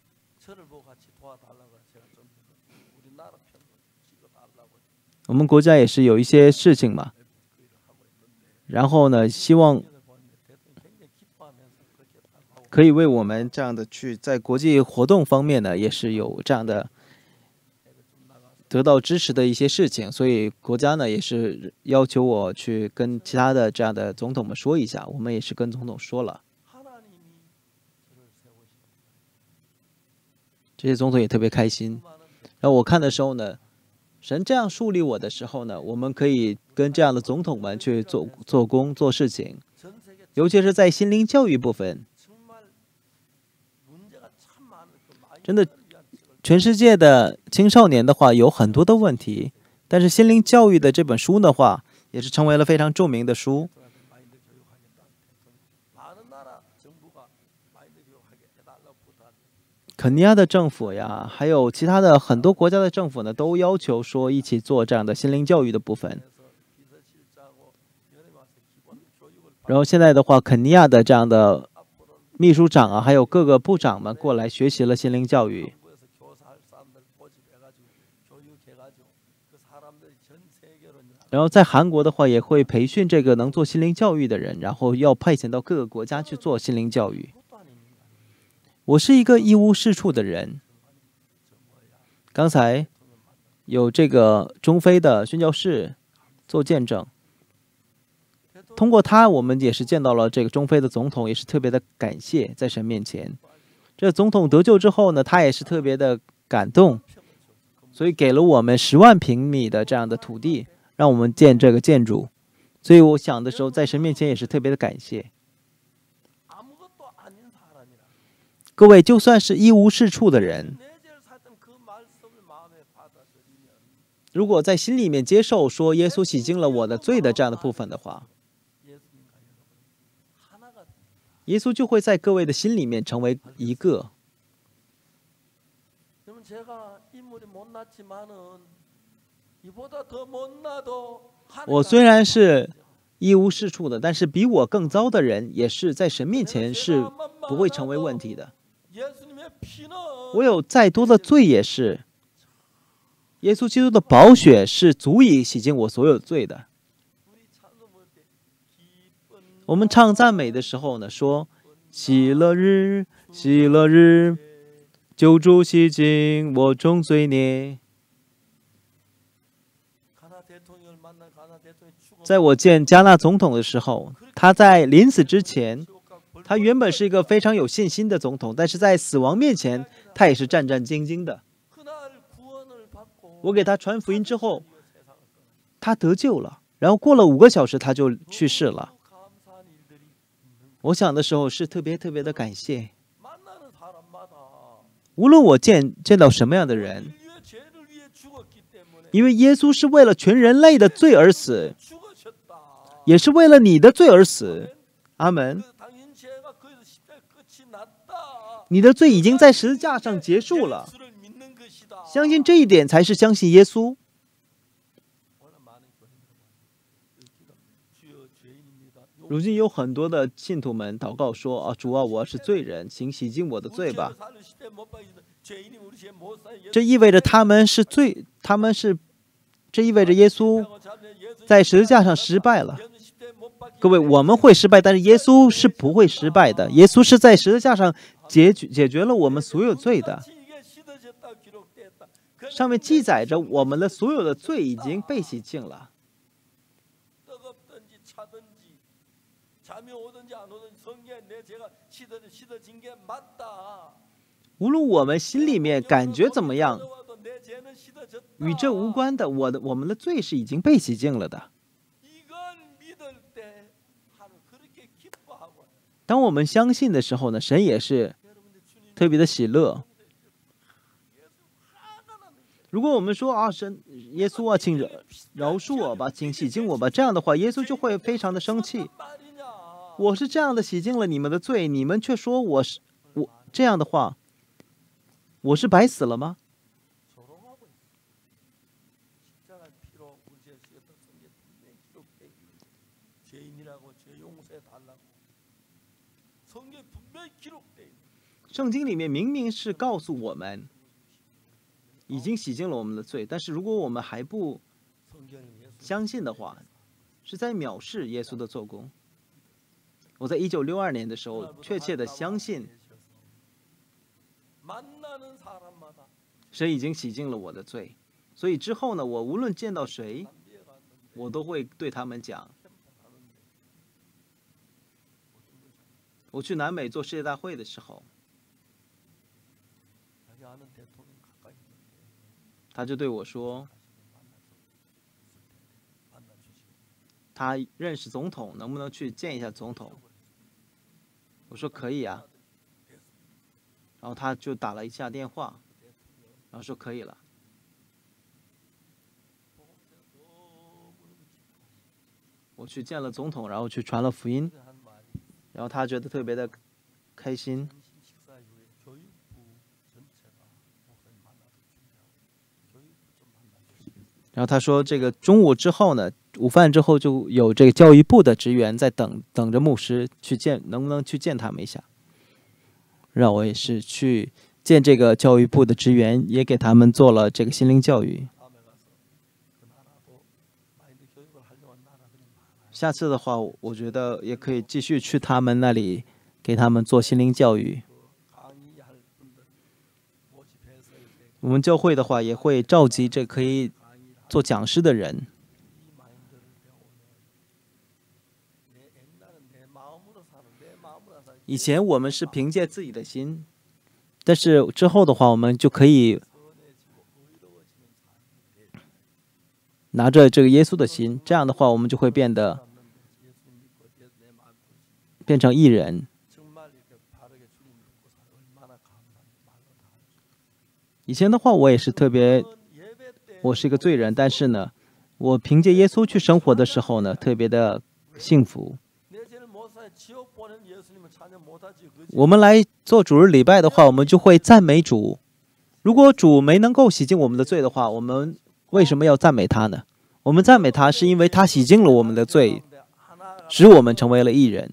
我们国家也是有一些事情嘛，然后呢，希望可以为我们这样的去在国际活动方面呢，也是有这样的得到支持的一些事情，所以国家呢也是要求我去跟其他的这样的总统们说一下，我们也是跟总统说了，这些总统也特别开心。然后我看的时候呢，神这样树立我的时候呢，我们可以跟这样的总统们去做做工做事情，尤其是在心灵教育部分，真的全世界的青少年的话有很多的问题，但是心灵教育的这本书的话也是成为了非常著名的书。肯尼亚的政府呀，还有其他的很多国家的政府呢，都要求说一起做这样的心灵教育的部分。然后现在的话，肯尼亚的这样的秘书长啊，还有各个部长们过来学习了心灵教育。然后在韩国的话，也会培训这个能做心灵教育的人，然后要派遣到各个国家去做心灵教育。我是一个一无是处的人。刚才有这个中非的宣教士做见证， 通过他，我们也是见到了这个中非的总统，也是特别的感谢在神面前。这总统得救之后呢，他也是特别的感动，所以给了我们十万平米的这样的土地，让我们建这个建筑。所以我想的时候，在神面前也是特别的感谢。各位，就算是一无是处的人，如果在心里面接受说耶稣洗净了我的罪的这样的部分的话，耶稣就会在各位的心里面成为一个。我虽然是一无是处的，但是比我更糟的人，也是在神面前是不会成为问题的。我有再多的罪，也是耶稣基督的宝血是足以洗净我所有罪的。我们唱赞美的时候呢，说喜乐日，喜乐日，救主洗净我众罪孽。在我见加纳总统的时候，他在临死之前，他原本是一个非常有信心的总统，但是在死亡面前，他也是战战兢兢的。我给他传福音之后，他得救了，然后过了五个小时他就去世了。我想的时候是特别特别的感谢。无论我见见到什么样的人，因为耶稣是为了全人类的罪而死，也是为了你的罪而死。阿门。你的罪已经在十字架上结束了，相信这一点才是相信耶稣。如今有很多的信徒们祷告说：“啊，主啊，我是罪人，请洗净我的罪吧。”这意味着他们是罪，他们是，这意味着耶稣在十字架上失败了。各位，我们会失败，但是耶稣是不会失败的。耶稣是在十字架上解决解决了我们所有罪的。上面记载着我们的所有的罪已经被洗净了。无论我们心里面感觉怎么样，与这无关的，我的我们的罪是已经被洗净了的。当我们相信的时候呢，神也是特别的喜乐。如果我们说啊，神耶稣啊，请饶恕我吧，请洗净我吧，这样的话，耶稣就会非常的生气。我是这样的洗净了你们的罪，你们却说我是我这样的话，我是白死了吗？圣经里面明明是告诉我们，已经洗净了我们的罪，但是如果我们还不相信的话，是在藐视耶稣的做工。我在一九六二年的时候，确切的相信，神已经洗净了我的罪，所以之后呢，我无论见到谁，我都会对他们讲。我去南美做世界大会的时候，他就对我说，他认识总统，能不能去见一下总统？我说可以啊。然后他就打了一下电话，然后说可以了。我去见了总统，然后去传了福音，然后他觉得特别的开心。然后他说，这个中午之后呢，午饭之后就有这个教育部的职员在等等着牧师去见，能不能去见他们一下？让我也是去见这个教育部的职员，也给他们做了这个心灵教育。下次的话，我觉得也可以继续去他们那里，给他们做心灵教育。我们教会的话，也会召集这可以做讲师的人。 以前我们是凭借自己的心，但是之后的话，我们就可以拿着这个耶稣的心，这样的话，我们就会变得变成义人。以前的话，我也是特别，我是一个罪人，但是呢，我凭借耶稣去生活的时候呢，特别的幸福。我们来做主日礼拜的话，我们就会赞美主。如果主没能够洗净我们的罪的话，我们为什么要赞美他呢？我们赞美他是因为他洗净了我们的罪，使我们成为了义人。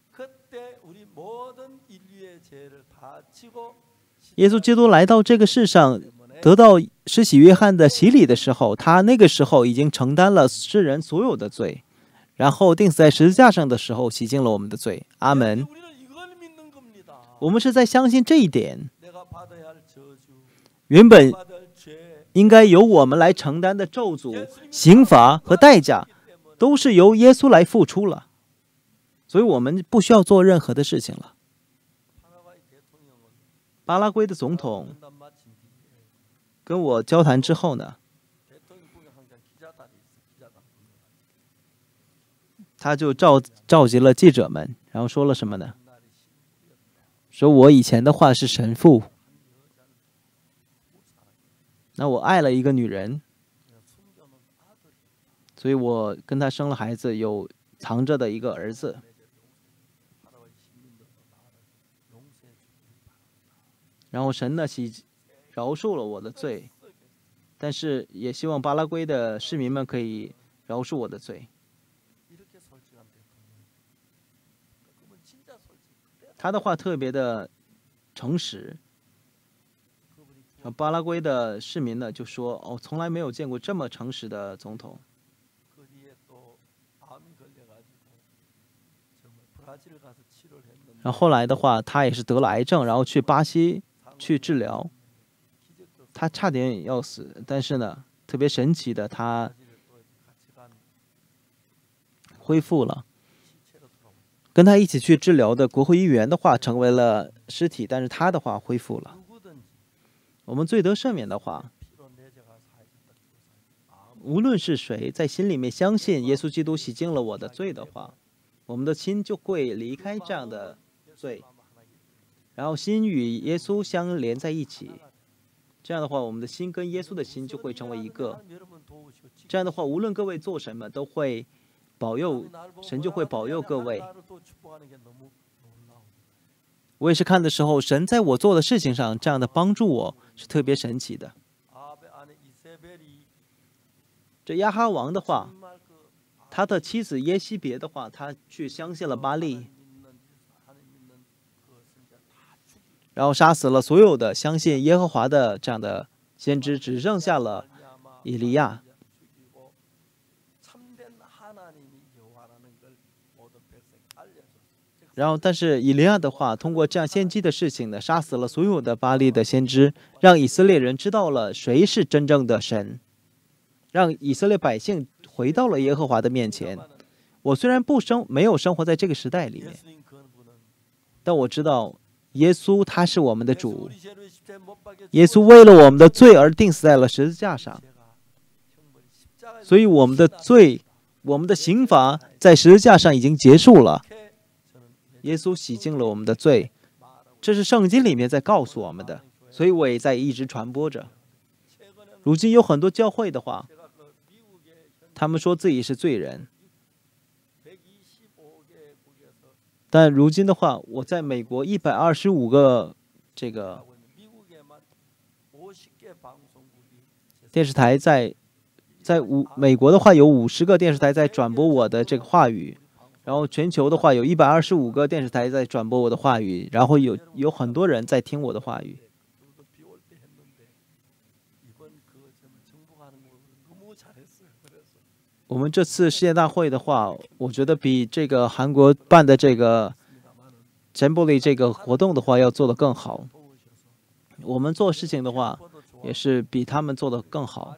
耶稣基督来到这个世上，得到施洗约翰的洗礼的时候，他那个时候已经承担了世人所有的罪，然后钉死在十字架上的时候洗净了我们的罪。阿门。我们是在相信这一点。原本应该由我们来承担的咒诅、刑罚和代价，都是由耶稣来付出了，所以我们不需要做任何的事情了。巴拉圭的总统跟我交谈之后呢，他就召召集了记者们，然后说了什么呢？说我以前的话是神父，那我爱了一个女人，所以我跟她生了孩子，有藏着的一个儿子。然后神呢，洗饶恕了我的罪，但是也希望巴拉圭的市民们可以饶恕我的罪。他的话特别的诚实。巴拉圭的市民呢就说：“哦，从来没有见过这么诚实的总统。”然后后来的话，他也是得了癌症，然后去巴西去治疗，他差点要死，但是呢，特别神奇的，他恢复了。跟他一起去治疗的国会议员的话成为了尸体，但是他的话恢复了。我们罪得赦免的话，无论是谁在心里面相信耶稣基督洗净了我的罪的话，我们的心就会离开这样的罪，然后心与耶稣相连在一起。这样的话，我们的心跟耶稣的心就会成为一个。这样的话，无论各位做什么，都会保佑，神就会保佑各位。我也是看的时候，神在我做的事情上这样的帮助我是特别神奇的。这亚哈王的话，他的妻子耶西别的话，他去相信了巴利，然后杀死了所有的相信耶和华的这样的先知，只剩下了以利亚。然后，但是以利亚的话，通过这样献祭的事情呢，杀死了所有的巴利的先知，让以色列人知道了谁是真正的神，让以色列百姓回到了耶和华的面前。我虽然不生没有生活在这个时代里面，但我知道耶稣他是我们的主，耶稣为了我们的罪而钉死在了十字架上，所以我们的罪，我们的刑罚在十字架上已经结束了。耶稣洗净了我们的罪，这是圣经里面在告诉我们的，所以我也在一直传播着。如今有很多教会的话，他们说自己是罪人，但如今的话，我在美国一百二十五个这个电视台在在五美国的话有五十个电视台在转播我的这个话语。然后全球的话有一百二十五个电视台在转播我的话语，然后有有很多人在听我的话语。我们这次世界大会的话，我觉得比这个韩国办的这个陈伯利这个活动的话要做得更好。我们做事情的话，也是比他们做得更好。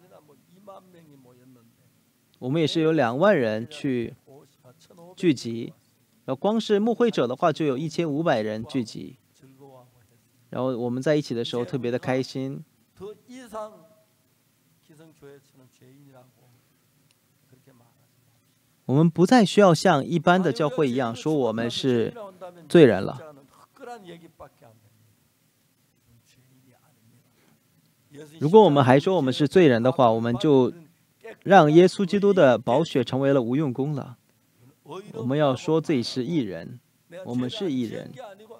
我们也是有两万人去聚集， 然后光是牧会者的话，就有一千五百人聚集。然后我们在一起的时候特别的开心。我们不再需要像一般的教会一样说我们是罪人了。如果我们还说我们是罪人的话，我们就让耶稣基督的宝血成为了无用功了。我们要说自己是义人，我们是义人。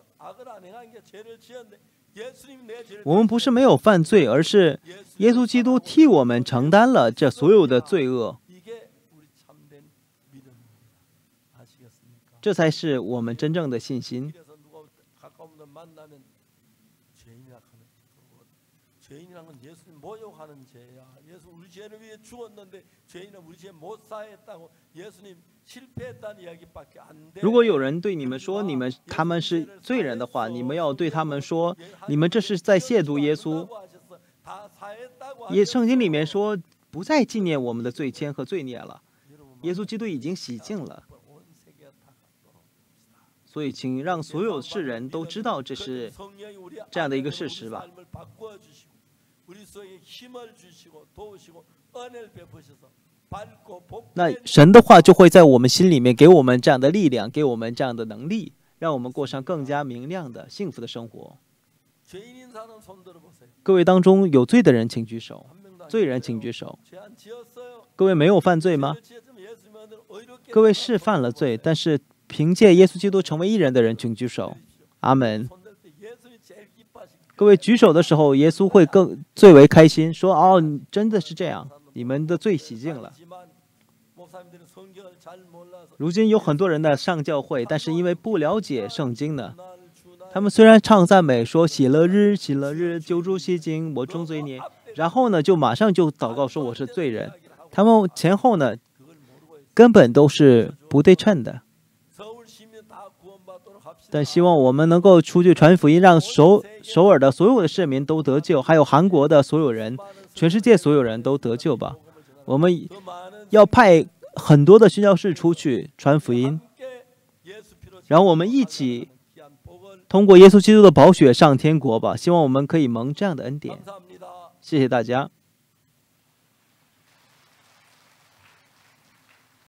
我们不是没有犯罪，而是耶稣基督替我们承担了这所有的罪恶。这才是我们真正的信心。如果有人对你们说你们他们是罪人的话，你们要对他们说，你们这是在亵渎耶稣。也圣经里面说，不再纪念我们的罪愆和罪孽了，耶稣基督已经洗净了。所以，请让所有世人都知道这是这样的一个事实吧。那神的话就会在我们心里面给我们这样的力量，给我们这样的能力，让我们过上更加明亮的幸福的生活。各位当中有罪的人请举手，罪人请举手。各位没有犯罪吗？各位是犯了罪，但是凭借耶稣基督成为义人的人请举手。阿门。各位举手的时候，耶稣会更最为开心，说：“哦，真的是这样，你们的罪洗净了。”如今有很多人呢上教会，但是因为不了解圣经呢，他们虽然唱赞美说喜乐日喜乐日救主洗净我众罪孽，然后呢就马上就祷告说我是罪人，他们前后呢根本都是不对称的。但希望我们能够出去传福音，让首首尔的所有的市民都得救，还有韩国的所有人，全世界所有人都得救吧。我们要派很多的宣教士出去传福音，然后我们一起通过耶稣基督的宝血上天国吧。希望我们可以蒙这样的恩典。谢谢大家。